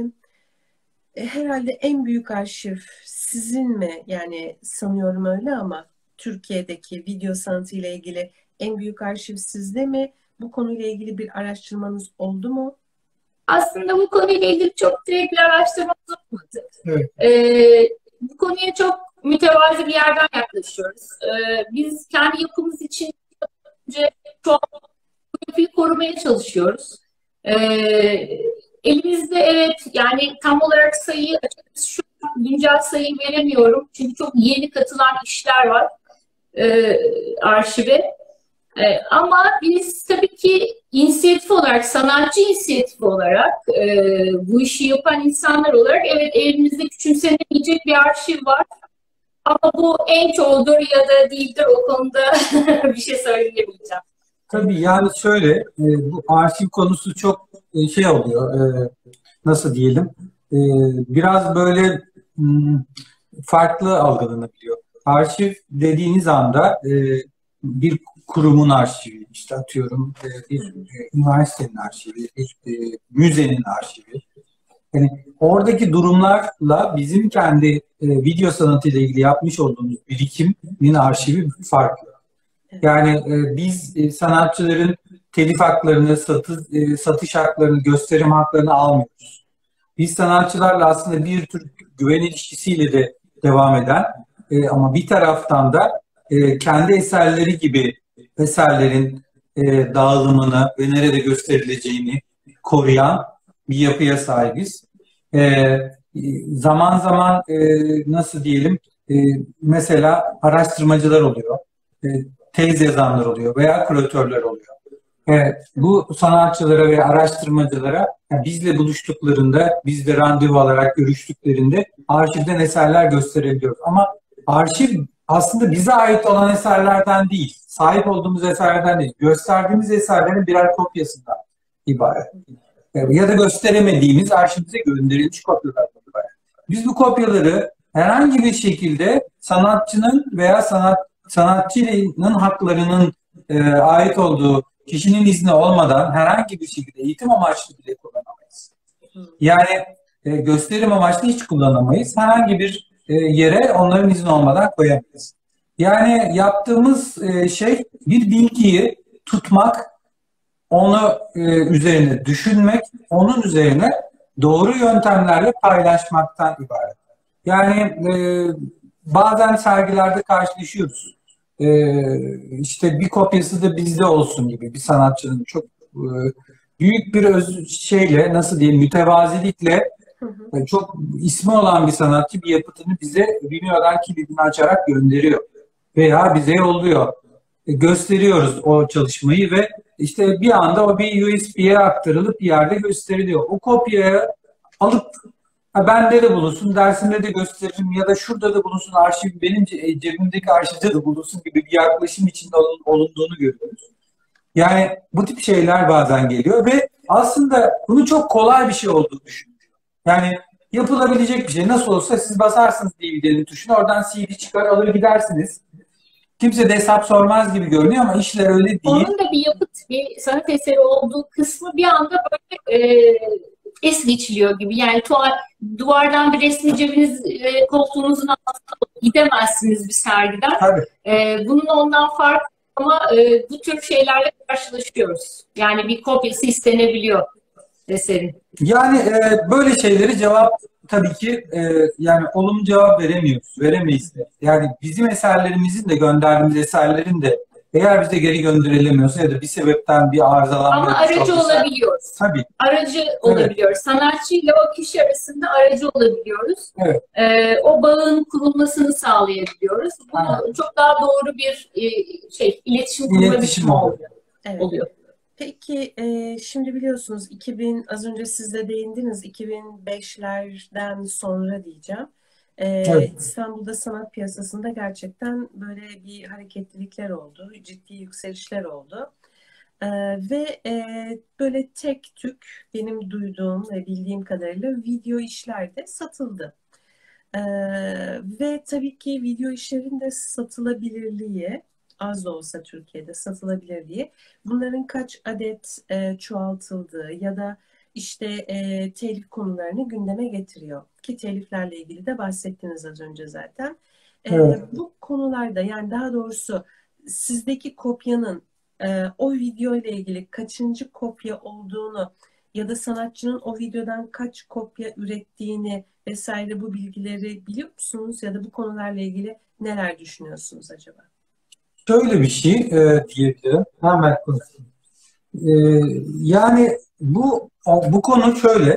herhalde en büyük arşiv sizin mi? Yani sanıyorum öyle ama Türkiye'deki video sanatı ile ilgili en büyük arşiv sizde mi? Bu konuyla ilgili bir araştırmanız oldu mu? Aslında bu konuyla ilgili çok direkt bir araştırmamız olmadı. Evet. Ee, bu konuya çok mütevazi bir yerden yaklaşıyoruz. Ee, biz kendi yapımız için önce çok bu yapıyı korumaya çalışıyoruz. Ee, elimizde evet yani tam olarak sayıyı açıkçası şu an güncel sayıyı veremiyorum. Çünkü çok yeni katılan işler var e, arşive. Ee, ama biz tabii ki inisiyatif olarak, sanatçı inisiyatifi olarak e, bu işi yapan insanlar olarak evet elimizde küçümsenemeyecek bir arşiv var. Ama bu en çoğudur ya da değildir, o konuda bir şey söyleyemeyeceğim. Tabii yani şöyle, e, bu arşiv konusu çok e, şey oluyor, e, nasıl diyelim, e, biraz böyle m, farklı algılanabiliyor. Arşiv dediğiniz anda e, bir kurumun arşivi, işte atıyorum bir üniversitenin arşivi, bir müzenin arşivi. Yani oradaki durumlarla bizim kendi e, video sanatıyla ilgili yapmış olduğumuz birikimin arşivi farklı. Yani e, biz e, sanatçıların telif haklarını, satış, e, satış haklarını, gösterim haklarını almıyoruz. Biz sanatçılarla aslında bir tür güven ilişkisiyle de devam eden e, ama bir taraftan da e, kendi eserleri gibi eserlerin e, dağılımını ve nerede gösterileceğini koruyan bir yapıya sahibiz. E, zaman zaman e, nasıl diyelim, e, mesela araştırmacılar oluyor, e, tez yazanlar oluyor veya küratörler oluyor. E, bu sanatçılara ve araştırmacılara yani bizle buluştuklarında, bizle randevu alarak görüştüklerinde arşivden eserler gösterebiliyoruz. Ama arşiv aslında bize ait olan eserlerden değil, sahip olduğumuz eserlerden değil, gösterdiğimiz eserlerin birer kopyasından ibaret. ya da gösteremediğimiz arşivimize gönderilmiş kopyalar var. Biz bu kopyaları herhangi bir şekilde sanatçının veya sanat sanatçının haklarının e, ait olduğu kişinin izni olmadan herhangi bir şekilde eğitim amaçlı bile kullanamayız. Yani e, gösterim amaçlı hiç kullanamayız. Herhangi bir e, yere onların izni olmadan koyamayız. Yani yaptığımız e, şey bir bilgiyi tutmak, onu e, üzerine düşünmek, onun üzerine doğru yöntemlerle paylaşmaktan ibaret. Yani e, bazen sergilerde karşılaşıyoruz. E, işte bir kopyası da bizde olsun gibi bir sanatçının çok e, büyük bir öz şeyle, nasıl diyeyim, mütevazilikle e, çok ismi olan bir sanatçı bir yapıtını bize bilmiyorlar kilidini açarak gönderiyor veya bize yolluyor. E, gösteriyoruz o çalışmayı ve işte bir anda o bir U S B'ye aktarılıp bir yerde gösteriliyor. O kopyayı alıp ha, bende de bulunsun, dersimde de gösteririm ya da şurada da bulunsun, arşiv benim cebimdeki arşivde de bulunsun gibi bir yaklaşım içinde olunduğunu görüyoruz. Yani bu tip şeyler bazen geliyor ve aslında bunu çok kolay bir şey olduğunu düşünüyorum. Yani yapılabilecek bir şey. Nasıl olsa siz basarsınız D V D'nin tuşuna, oradan C D çıkar alır gidersiniz. Kimse de hesap sormaz gibi görünüyor ama işler öyle değil. Onun da bir yapıt, bir sanat eseri olduğu kısmı bir anda böyle e, es geçiliyor gibi. Yani tuval, duvardan bir resmi cebiniz, e, koltuğunuzun altına gidemezsiniz bir sergiden. Tabii. E, bunun ondan farklı ama e, bu tür şeylerle karşılaşıyoruz. Yani bir kopyası istenebiliyor eserin. Yani e, böyle şeyleri cevap tabii ki e, yani olumlu cevap veremiyoruz, veremeyiz de. Yani bizim eserlerimizin de gönderdiğimiz eserlerin de eğer bize geri gönderilemiyorsa ya da bir sebepten bir arızalanma... Ama aracı olabiliyoruz. Tabii. Aracı olabiliyoruz. Evet. Sanatçıyla o kişi arasında aracı olabiliyoruz. Evet. Ee, o bağın kurulmasını sağlayabiliyoruz. Bu evet. çok daha doğru bir e, şey, iletişim kurma biçimi oluyor. Evet. oluyor. Peki e, şimdi biliyorsunuz iki bin, az önce siz de değindiniz, iki bin beşlerden sonra diyeceğim. E, evet. İstanbul'da sanat piyasasında gerçekten böyle bir hareketlilikler oldu, ciddi yükselişler oldu. E, ve e, böyle tek tük benim duyduğum ve bildiğim kadarıyla video işler de satıldı. E, ve tabii ki video işlerin de satılabilirliği, az da olsa Türkiye'de satılabilir diye bunların kaç adet e, çoğaltıldığı ya da işte e, telif konularını gündeme getiriyor. Ki teliflerle ilgili de bahsettiniz az önce zaten. E, evet. Bu konularda, yani daha doğrusu sizdeki kopyanın e, o video ile ilgili kaçıncı kopya olduğunu ya da sanatçının o videodan kaç kopya ürettiğini vesaire, bu bilgileri biliyor musunuz? Ya da bu konularla ilgili neler düşünüyorsunuz acaba? Şöyle bir şey e, diyebilirim. Hemen konuşayım. E, yani bu bu konu şöyle.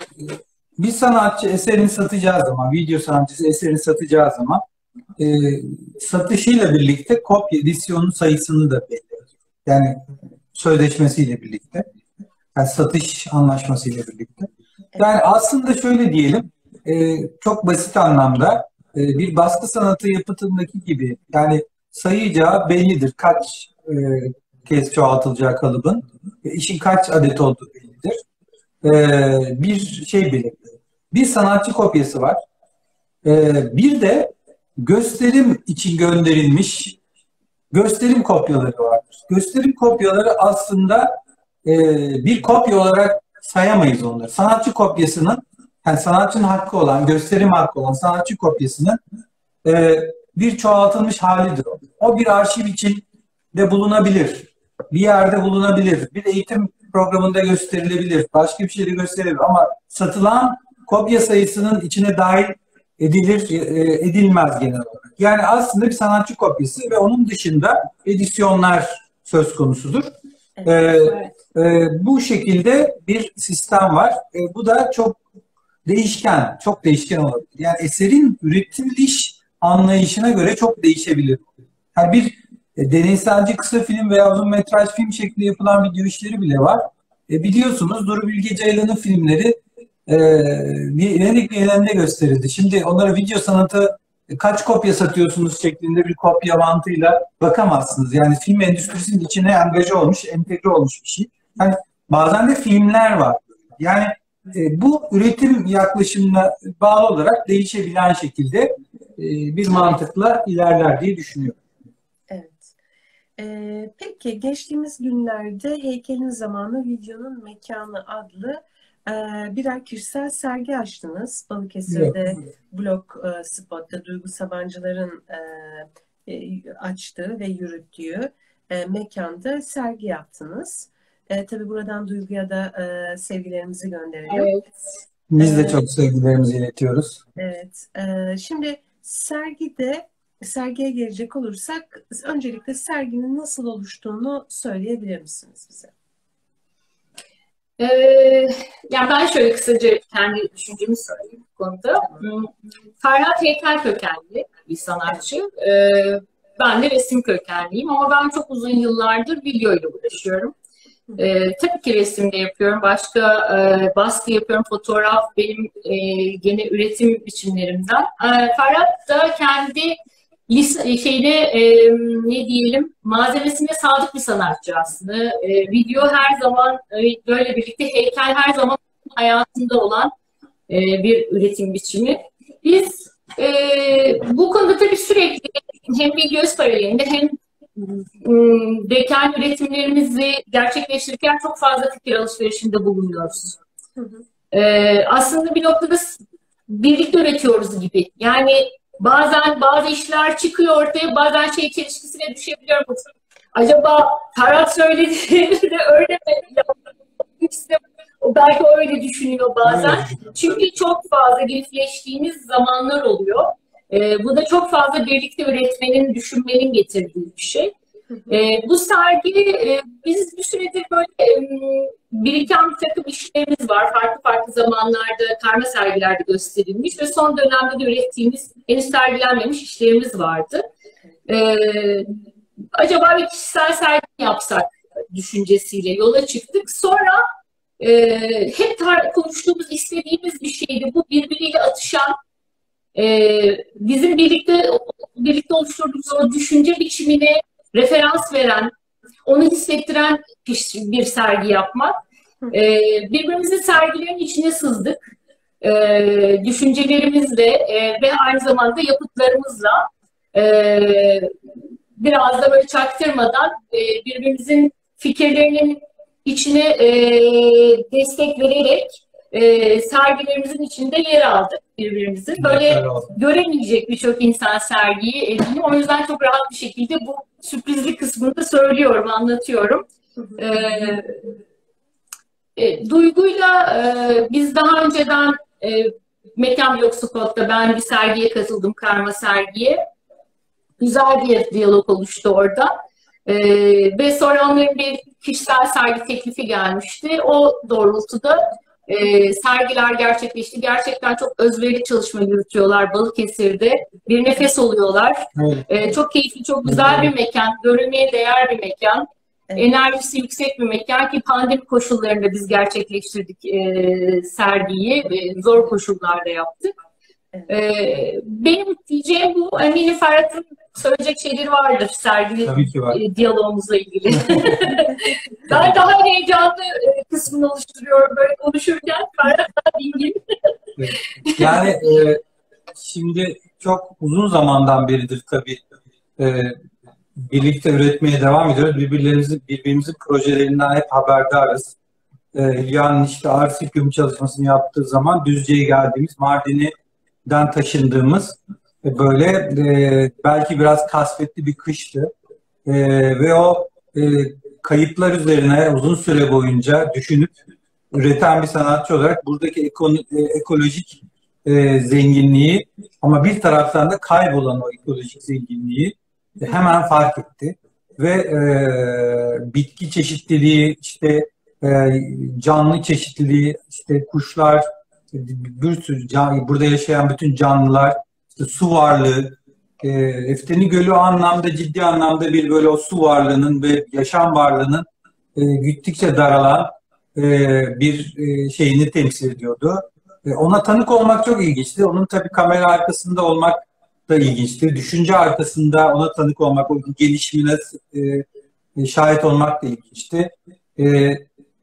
Bir sanatçı eserini satacağı zaman, video sanatçısı eserini satacağı zaman e, satışıyla birlikte kopya edisyonun sayısını da belirliyor. Yani sözleşmesiyle birlikte. Yani satış anlaşmasıyla birlikte. Yani aslında şöyle diyelim, e, çok basit anlamda e, bir baskı sanatı yapıtındaki gibi, yani sayıcağı bellidir. Kaç e, kez çoğaltılacağı kalıbın, e, işin kaç adet olduğu bellidir. E, bir şey belirli. Bir sanatçı kopyası var. E, bir de gösterim için gönderilmiş gösterim kopyaları vardır. Gösterim kopyaları aslında e, bir kopya olarak sayamayız onları. Sanatçı kopyasının, yani sanatçının hakkı olan, gösterim hakkı olan sanatçı kopyasının e, bir çoğaltılmış halidir o. O bir arşiv için de bulunabilir. Bir yerde bulunabilir. Bir eğitim programında gösterilebilir. Başka bir şeyde gösterilebilir. Ama satılan kopya sayısının içine dahil edilir, edilmez genel olarak. Yani aslında bir sanatçı kopyası ve onun dışında edisyonlar söz konusudur. Evet, ee, evet. E, bu şekilde bir sistem var. E, bu da çok değişken, çok değişken olabilir. Yani eserin üretiliş anlayışına göre çok değişebilir. Yani bir e, deneyselci kısa film veya uzun metraj film şeklinde yapılan video işleri bile var. E, biliyorsunuz Duru Bilge Ceylan'ın filmleri e, Venedik Bienalinde gösterildi. Şimdi onlara video sanatı e, kaç kopya satıyorsunuz şeklinde bir kopya mantığıyla bakamazsınız. Yani film endüstrisinin içine engaje olmuş, entegre olmuş bir şey. Yani bazen de filmler var. Yani e, bu üretim yaklaşımına bağlı olarak değişebilen şekilde e, bir mantıkla ilerler diye düşünüyorum. Evet. Ee, peki geçtiğimiz günlerde Heykelin Zamanı Videonun Mekanı adlı e, birer kişisel sergi açtınız. Balıkesir'de Evet. Blog e, Spot'ta Duygu Sabancılar'ın e, e, açtığı ve yürüttüğü e, mekanda sergi yaptınız. E, tabii buradan Duygu'ya da e, sevgilerimizi gönderelim. Evet. Biz de E, çok sevgilerimizi iletiyoruz. evet. E, şimdi sergide sergiye gelecek olursak öncelikle serginin nasıl oluştuğunu söyleyebilir misiniz bize? Ee, yani ben şöyle kısaca kendi düşüncemi söyleyeyim bu konuda. Hmm, Ferhat heykel kökenli bir sanatçı. Ee, ben de resim kökenliyim ama ben çok uzun yıllardır video ile uğraşıyorum. Ee, tabii ki resim de yapıyorum. Başka e, baskı yapıyorum. Fotoğraf benim e, gene üretim biçimlerimden. Ee, Ferhat da kendi lis- şeyde e, ne diyelim malzemesine sadık bir sanatçı aslında. E, video her zaman e, böyle birlikte heykel her zaman hayatında olan e, bir üretim biçimi. Biz e, bu konuda tabii sürekli hem Bilgi Özparaleli'nde hem ım, dekan üretimlerimizi gerçekleştirirken çok fazla fikir alışverişinde bulunuyoruz. Hı hı. Ee, aslında bir noktada s- birlikte üretiyoruz gibi. Yani bazen bazı işler çıkıyor ortaya, bazen şey çelişkisine düşebiliyorum. Acaba Ferhat söyledi de öyle mi? Ya, o belki öyle düşünüyor bazen. Çünkü çok fazla gençleştiğimiz zamanlar oluyor. Ee, bu da çok fazla birlikte üretmenin, düşünmenin getirdiği bir şey. Ee, bu sergi, e, biz bir süredir böyle e, biriken bir takım işlerimiz var. Farklı farklı zamanlarda karma sergilerde gösterilmiş ve son dönemde de ürettiğimiz, henüz sergilenmemiş işlerimiz vardı. Ee, acaba bir kişisel sergi yapsak düşüncesiyle yola çıktık. Sonra e, hep tar- konuştuğumuz, istediğimiz bir şeydi. Bu birbiriyle atışan, e, bizim birlikte birlikte oluşturduğumuz o düşünce biçimine referans veren, onu hissettiren bir, bir sergi yapmak. E, birbirimizin sergilerin içine sızdık. E, düşüncelerimizle e, ve aynı zamanda yapıtlarımızla e, biraz da böyle çaktırmadan e, birbirimizin fikirlerinin içine e, destek vererek e, sergilerimizin içinde yer aldık birbirimizin. Böyle göremeyecek birçok insan sergiyi eminim. O yüzden çok rahat bir şekilde bu sürprizli kısmını da söylüyorum, anlatıyorum. E, e, Duygu'yla e, biz daha önceden e, Mekan Blog Spot'ta ben bir sergiye katıldım, karma sergiye. Güzel bir diyalog oluştu orada. Ee, ve sonra onların bir kişisel sergi teklifi gelmişti. O doğrultuda e, sergiler gerçekleşti. Gerçekten çok özverili çalışma yürütüyorlar Balıkesir'de. Bir nefes oluyorlar. Evet. Ee, çok keyifli, çok güzel bir mekan. Görülmeye değer bir mekan. Evet. Enerjisi yüksek bir mekan ki pandemi koşullarında biz gerçekleştirdik e, sergiyi. E, zor koşullarda yaptık. Evet. Ee, benim diyeceğim bu. Eminim Ferhat'ın söyleyecek şeyleri vardır sergi Tabii ki var. e, diyalogumuzla ilgili. Ben daha heyecanlı e, kısmını oluşturuyorum böyle konuşurken. Ferhat daha dingin. Yani e, şimdi çok uzun zamandan beridir tabii e, birlikte üretmeye devam ediyoruz. Birbirlerimizin, birbirimizin projelerinden hep haberdarız. E, yani işte Arsikyum çalışmasını yaptığı zaman Düzce'ye geldiğimiz, Mardin'den taşındığımız e, böyle e, belki biraz kasvetli bir kıştı. E, ve o e, kayıplar üzerine uzun süre boyunca düşünüp üreten bir sanatçı olarak buradaki ekolo e, ekolojik e, zenginliği ama bir taraftan da kaybolan o ekolojik zenginliği hemen fark etti. Ve e, bitki çeşitliliği, işte e, canlı çeşitliliği, işte kuşlar, bir sürü can, burada yaşayan bütün canlılar, işte su varlığı, e, Efteni Gölü o anlamda ciddi anlamda bir böyle o su varlığının ve yaşam varlığının e, gittikçe daralan e, bir e, şeyini temsil ediyordu. E, ona tanık olmak çok ilginçti. Onun tabii kamera arkasında olmak da ilginçti. Düşünce arkasında ona tanık olmak, o gelişimine e, şahit olmak da ilginçti. E,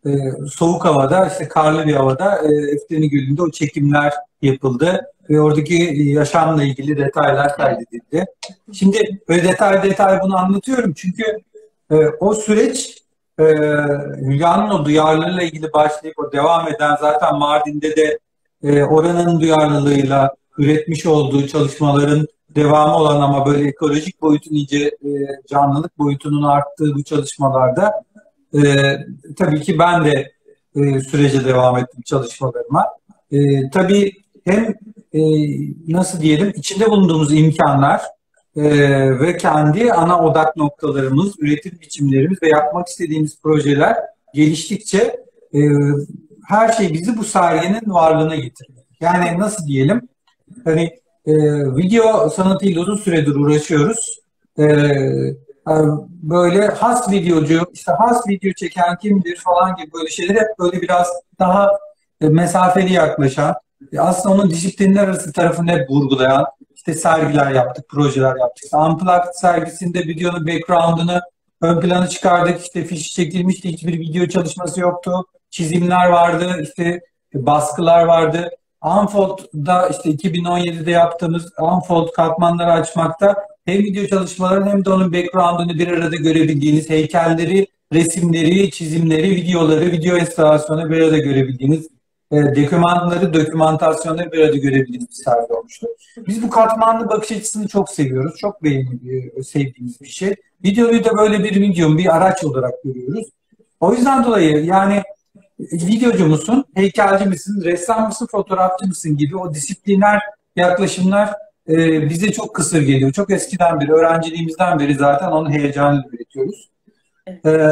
e, soğuk havada, işte karlı bir havada e, Efteni Gölü'nde o çekimler yapıldı ve oradaki yaşamla ilgili detaylar kaydedildi. Şimdi böyle detay detay bunu anlatıyorum çünkü e, o süreç e, Hülya'nın o duyarlılığıyla ilgili başlayıp o devam eden, zaten Mardin'de de e, oranın duyarlılığıyla üretmiş olduğu çalışmaların devamı olan ama böyle ekolojik boyutun iyice e, canlılık boyutunun arttığı bu çalışmalarda e, tabii ki ben de e, sürece devam ettim çalışmalarıma. E, tabii hem e, nasıl diyelim, içinde bulunduğumuz imkanlar e, ve kendi ana odak noktalarımız, üretim biçimlerimiz ve yapmak istediğimiz projeler geliştikçe e, her şey bizi bu serginin varlığına getirdi. Yani nasıl diyelim, hani e, video sanatıyla uzun süredir uğraşıyoruz. E, böyle has videocu, işte has video çeken kimdir falan gibi böyle şeyler hep böyle biraz daha e, mesafeli yaklaşan, e, aslında onun disiplinler arası tarafını hep vurgulayan işte sergiler yaptık, projeler yaptık. İşte Unplugged sergisinde videonun background'ını ön plana çıkardık. İşte fiş çekilmişti, hiçbir video çalışması yoktu. Çizimler vardı, işte baskılar vardı. Unfold'da işte iki bin on yedide yaptığımız Unfold katmanları açmakta hem video çalışmaları hem de onun background'ını bir arada görebildiğiniz, heykelleri, resimleri, çizimleri, videoları, video enstalasyonu bir arada görebildiğiniz, e, dokümanları, dokümantasyonları bir arada görebildiğiniz bir sergi olmuştu. Biz bu katmanlı bakış açısını çok seviyoruz. Çok beğendiğimiz, sevdiğimiz bir şey. Videoyu da böyle bir medium, bir araç olarak görüyoruz. O yüzden dolayı yani videocu musun, heykelci misin, ressam mısın, fotoğrafçı mısın gibi o disipliner yaklaşımlar e, bize çok kısır geliyor. Çok eskiden beri, öğrenciliğimizden beri zaten onun heyecanını üretiyoruz. E,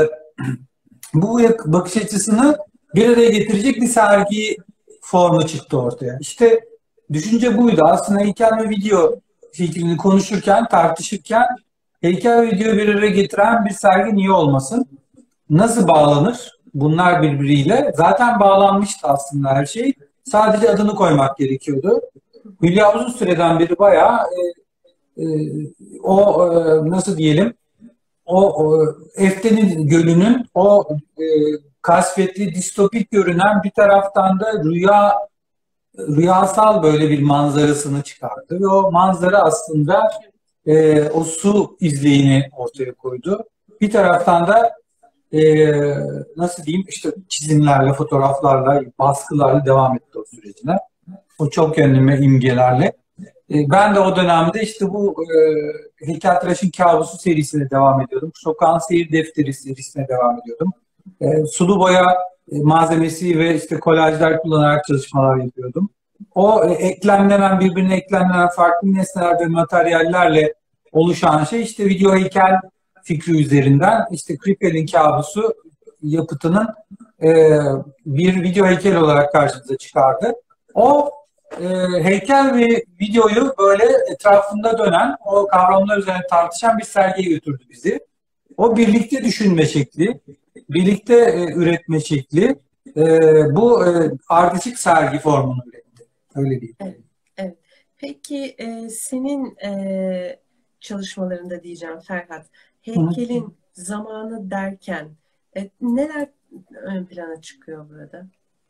bu bakış açısını bir araya getirecek bir sergi formu çıktı ortaya. İşte düşünce buydu. Aslında heykel ve video fikrini konuşurken, tartışırken heykel ve videoyu bir araya getiren bir sergi niye olmasın? Nasıl bağlanır bunlar birbiriyle? Zaten bağlanmıştı aslında her şey. Sadece adını koymak gerekiyordu. Hülya uzun süreden beri bayağı e, e, o e, nasıl diyelim, o, o Efteni Gölü'nün o e, kasvetli, distopik görünen, bir taraftan da rüya rüyasal böyle bir manzarasını çıkardı ve o manzara aslında e, o su izleyini ortaya koydu. Bir taraftan da e, nasıl diyeyim, işte çizimlerle, fotoğraflarla, baskılarla devam etti o sürecine. O çok yönlü imgelerle. E, ben de o dönemde işte bu e, Heykeltıraş'ın Kabusu serisine devam ediyordum. Sokağın Seyir Defteri serisine devam ediyordum. E, sulu boya e, malzemesi ve işte kolajlar kullanarak çalışmalar yapıyordum. O e, eklemlenen, birbirine eklemlenen farklı nesneler ve materyallerle oluşan şey işte video heykel fikri üzerinden işte Kripal'in Kabusu yapıtının e, bir video heykel olarak karşımıza çıkardı. O e, heykel ve videoyu böyle etrafında dönen, o kavramlar üzerine tartışan bir sergiye götürdü bizi. O birlikte düşünme şekli, birlikte e, üretme şekli e, bu e, ardışık sergi formunu üretti. Öyle değil. Evet, evet. Peki e, senin e, çalışmalarında diyeceğim Ferhat, heykelin Hı. zamanı derken e, neler ön plana çıkıyor burada?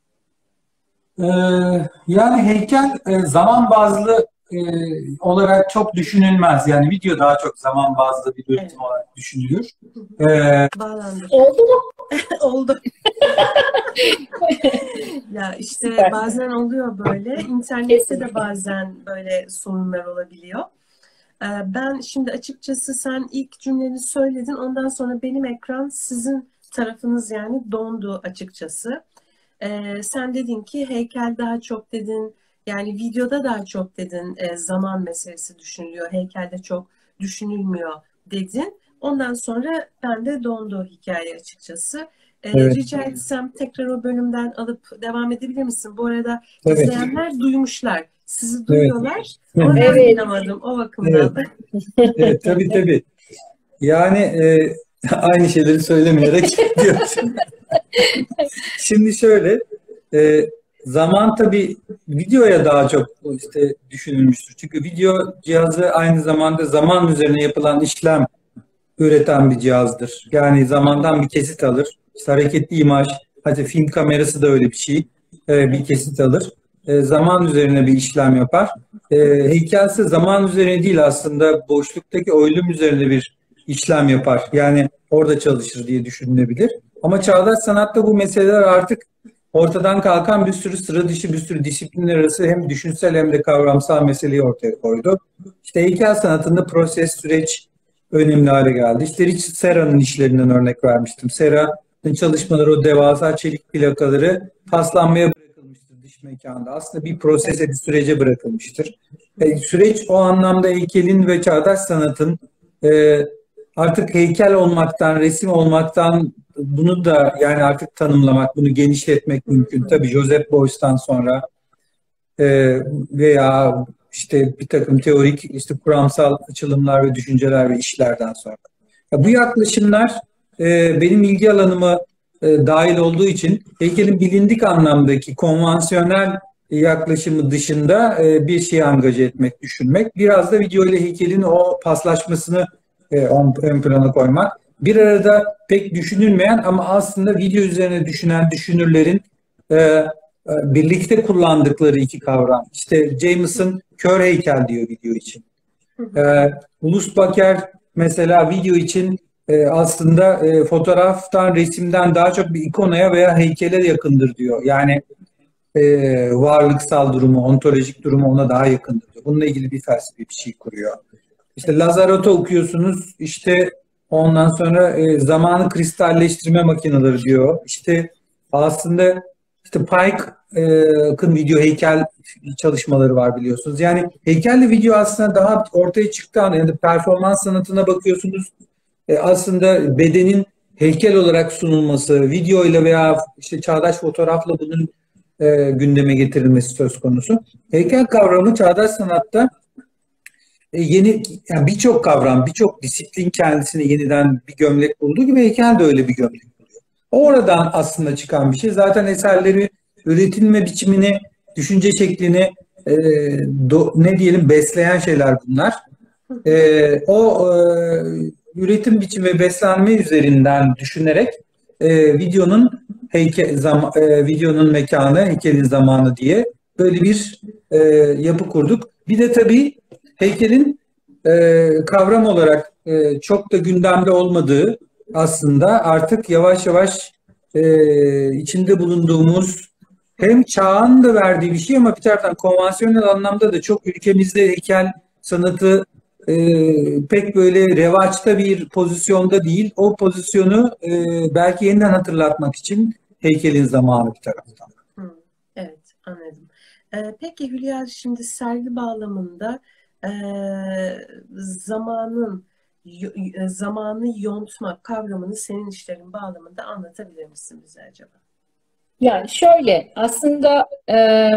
Ee, yani heykel e, zaman bazlı e, olarak çok düşünülmez. Yani video daha çok zaman bazlı bir üretim evet. olarak düşünülür. Ee, Bağlandı. Oldu mu? Oldu. Ya işte Süper. Bazen oluyor böyle. İnternette de bazen böyle sorunlar olabiliyor. Ben şimdi açıkçası sen ilk cümleni söyledin. Ondan sonra benim ekran sizin tarafınız yani dondu açıkçası. Ee, sen dedin ki heykel daha çok dedin. Yani videoda daha çok dedin. E, zaman meselesi düşünülüyor. Heykelde çok düşünülmüyor dedin. Ondan sonra ben de dondu hikaye açıkçası. Ee, evet. Rica etsem tekrar o bölümden alıp devam edebilir misin? Bu arada evet. izleyenler duymuşlar. Sizi duyuyorlar. Evet. Onu evet. anlamadım o bakımdan. Evet, evet tabii tabii. Yani e, aynı şeyleri söylemeyerek diyoruz. Şimdi şöyle, e, zaman tabii videoya daha çok işte düşünülmüştür. Çünkü video cihazı aynı zamanda zaman üzerine yapılan işlem üreten bir cihazdır. Yani zamandan bir kesit alır. İşte hareketli imaj, Hatta film kamerası da öyle bir şey. E, bir kesit alır. E, zaman üzerine bir işlem yapar. E, heykelse zaman üzerine değil aslında boşluktaki oylum üzerine bir işlem yapar. Yani orada çalışır diye düşünülebilir. Ama çağdaş sanatta bu meseleler artık ortadan kalkan bir sürü sıra dışı, bir sürü disiplinler arası hem düşünsel hem de kavramsal meseleyi ortaya koydu. İşte heykel sanatında proses, süreç önemli hale geldi. İşte Richard Serra'nın işlerinden örnek vermiştim. Serra'nın çalışmaları, o devasa çelik plakaları paslanmaya bırakılmıştır dış mekanda. Aslında bir prosese, bir sürece bırakılmıştır. E, süreç o anlamda heykelin ve çağdaş sanatın e, artık heykel olmaktan, resim olmaktan bunu da yani artık tanımlamak, bunu genişletmek mümkün. Tabii Joseph Beuys'tan sonra e, veya işte bir takım teorik, işte kuramsal açılımlar ve düşünceler ve işlerden sonra. Ya bu yaklaşımlar e, benim ilgi alanıma e, dahil olduğu için heykelin bilindik anlamdaki konvansiyonel yaklaşımı dışında e, bir şeyi angaje etmek, düşünmek. Biraz da video ile heykelin o paslaşmasını e, ön, ön plana koymak. Bir arada pek düşünülmeyen ama aslında video üzerine düşünen düşünürlerin e, birlikte kullandıkları iki kavram. İşte Jameson kör heykel diyor video için. Ee, Ulus Baker mesela video için e, aslında e, fotoğraftan, resimden daha çok bir ikonaya veya heykele yakındır diyor. Yani e, varlıksal durumu, ontolojik durumu ona daha yakındır diyor. Bununla ilgili bir felsefi bir şey kuruyor. İşte Lazarot'u okuyorsunuz, işte ondan sonra e, zamanı kristalleştirme makineleri diyor. İşte aslında işte Pike'ın video heykel çalışmaları var biliyorsunuz. Yani heykelle video aslında daha ortaya çıktığı an, yani performans sanatına bakıyorsunuz. E, aslında bedenin heykel olarak sunulması, video ile veya işte çağdaş fotoğrafla bunun e, gündeme getirilmesi söz konusu. Heykel kavramı çağdaş sanatta e, yeni, yani birçok kavram, birçok disiplin kendisine yeniden bir gömlek bulduğu gibi heykel de öyle bir gömlek. Oradan aslında çıkan bir şey. Zaten eserleri üretilme biçimini, düşünce şeklini e, do, ne diyelim besleyen şeyler bunlar. E, o e, üretim biçimi ve beslenme üzerinden düşünerek e, videonun heykel, zam, e, videonun mekanı, heykelin zamanı diye böyle bir e, yapı kurduk. Bir de tabii heykelin e, kavram olarak e, çok da gündemde olmadığı, aslında artık yavaş yavaş e, içinde bulunduğumuz hem çağın da verdiği bir şey ama bir taraftan konvansiyonel anlamda da çok ülkemizde heykel sanatı e, pek böyle revaçta bir pozisyonda değil. O pozisyonu e, belki yeniden hatırlatmak için heykelin zamanı bir taraftan. Hı, evet, anladım. Ee, peki Hülya, şimdi sergi bağlamında e, zamanın zamanı yontmak kavramını senin işlerin bağlamında anlatabilir misin bize acaba? Yani şöyle aslında e,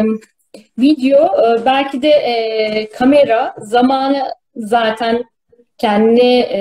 video e, belki de e, kamera zamanı zaten kendi e,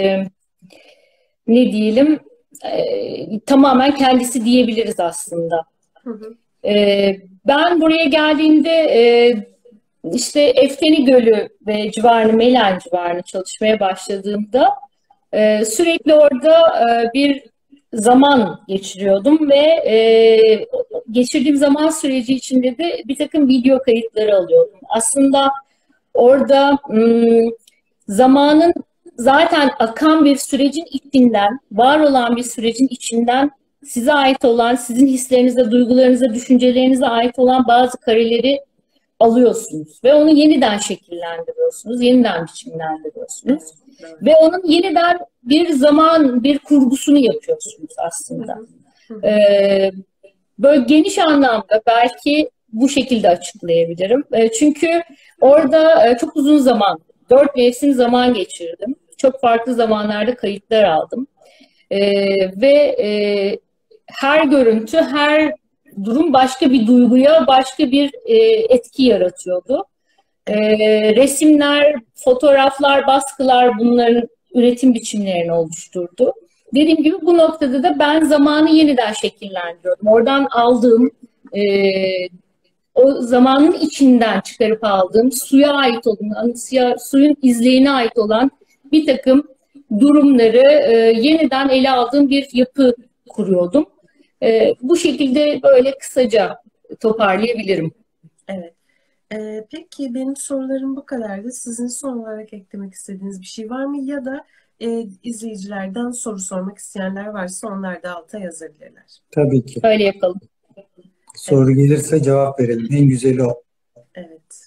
ne diyelim e, tamamen kendisi diyebiliriz aslında. Hı hı. E, ben buraya geldiğimde e, İşte Efteni Gölü ve civarını, Melen civarını çalışmaya başladığımda e, sürekli orada e, bir zaman geçiriyordum ve e, geçirdiğim zaman süreci içinde de bir takım video kayıtları alıyordum. Aslında orada m, zamanın zaten akan bir sürecin içinden, var olan bir sürecin içinden size ait olan, sizin hislerinize, duygularınıza, düşüncelerinize ait olan bazı kareleri alıyorsunuz ve onu yeniden şekillendiriyorsunuz, yeniden biçimlendiriyorsunuz ve onun yeniden bir zaman, bir kurgusunu yapıyorsunuz aslında. Ee, böyle geniş anlamda belki bu şekilde açıklayabilirim. Ee, çünkü orada çok uzun zaman, dört mevsim zaman geçirdim. Çok farklı zamanlarda kayıtlar aldım. Ee, ve e, her görüntü, her durum başka bir duyguya, başka bir e, etki yaratıyordu. E, resimler, fotoğraflar, baskılar bunların üretim biçimlerini oluşturdu. Dediğim gibi bu noktada da ben zamanı yeniden şekillendiriyorum. Oradan aldığım, e, o zamanın içinden çıkarıp aldığım, suya ait olan, suya, suyun izleyine ait olan bir takım durumları e, yeniden ele aldığım bir yapı kuruyordum. E, bu şekilde böyle kısaca toparlayabilirim. Evet. Ee, peki benim sorularım bu kadardı. Sizin son olarak eklemek istediğiniz bir şey var mı? Ya da e, izleyicilerden soru sormak isteyenler varsa onlar da alta yazabilirler. Tabii ki. Öyle yapalım. Soru gelirse cevap verelim. En güzeli o. Evet.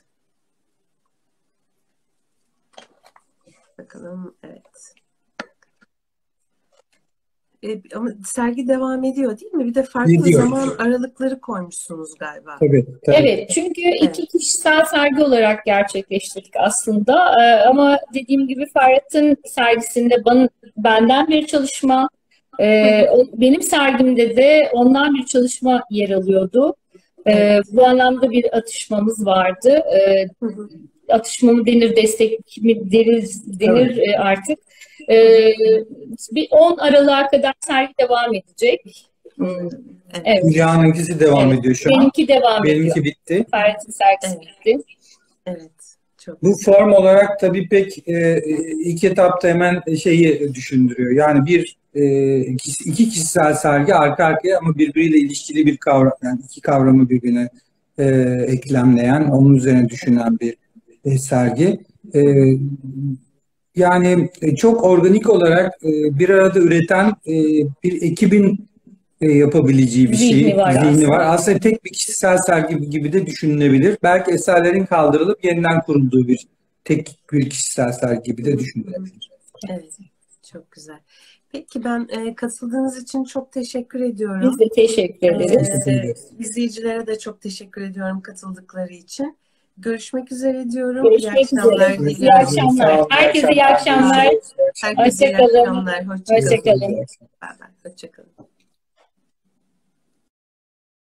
Bakalım. Evet. E, ama sergi devam ediyor değil mi? Bir de farklı Ediyor. zaman aralıkları koymuşsunuz galiba. Tabii, tabii. Evet, çünkü iki Evet. kişisel sergi olarak gerçekleştirdik aslında. Ee, ama dediğim gibi Ferhat'ın sergisinde bana, benden bir çalışma, e, o- benim sergimde de ondan bir çalışma yer alıyordu. Ee, Evet. bu anlamda bir atışmamız vardı. Ee, Hı hı. atışma mı denir, destek mi denir, denir e, artık. Ee, bir on Aralık'a kadar sergi devam edecek. Hmm, Evet. Evet, Hülya'nınkisi devam evet. ediyor şu an. Benimki devam ediyor. Benimki bitti. Ferhat'ın sergisi Evet. bitti. Evet. Çok Bu güzel. form olarak tabii pek e, ilk etapta hemen şeyi düşündürüyor. Yani bir e, iki, iki kişisel sergi arka arkaya ama birbiriyle ilişkili bir kavram, yani iki kavramı birbirine e, eklemleyen, onun üzerine düşünen bir e, sergi. E, yani e, çok organik olarak e, bir arada üreten e, bir ekibin e, yapabileceği bir Zihni şey, var zihni aslında. var. Aslında tek bir kişisel sergi gibi de düşünülebilir. Belki eserlerin kaldırılıp yeniden kurulduğu bir tek bir kişisel sergi gibi de düşünülebilir. Evet. Çok güzel. Peki ben e, katıldığınız için çok teşekkür Biz ediyorum. de teşekkür ederiz. Ee, izleyicilere de çok teşekkür ediyorum katıldıkları için. Görüşmek üzere diyorum. İyi Görüşmek akşamlar üzere. diliyorum. İyi akşamlar. Herkese iyi akşamlar. Herkese iyi Hoşça kalın. akşamlar. Hoşça Hoşça kalın. kalın. Bye bye. Hoşça kalın.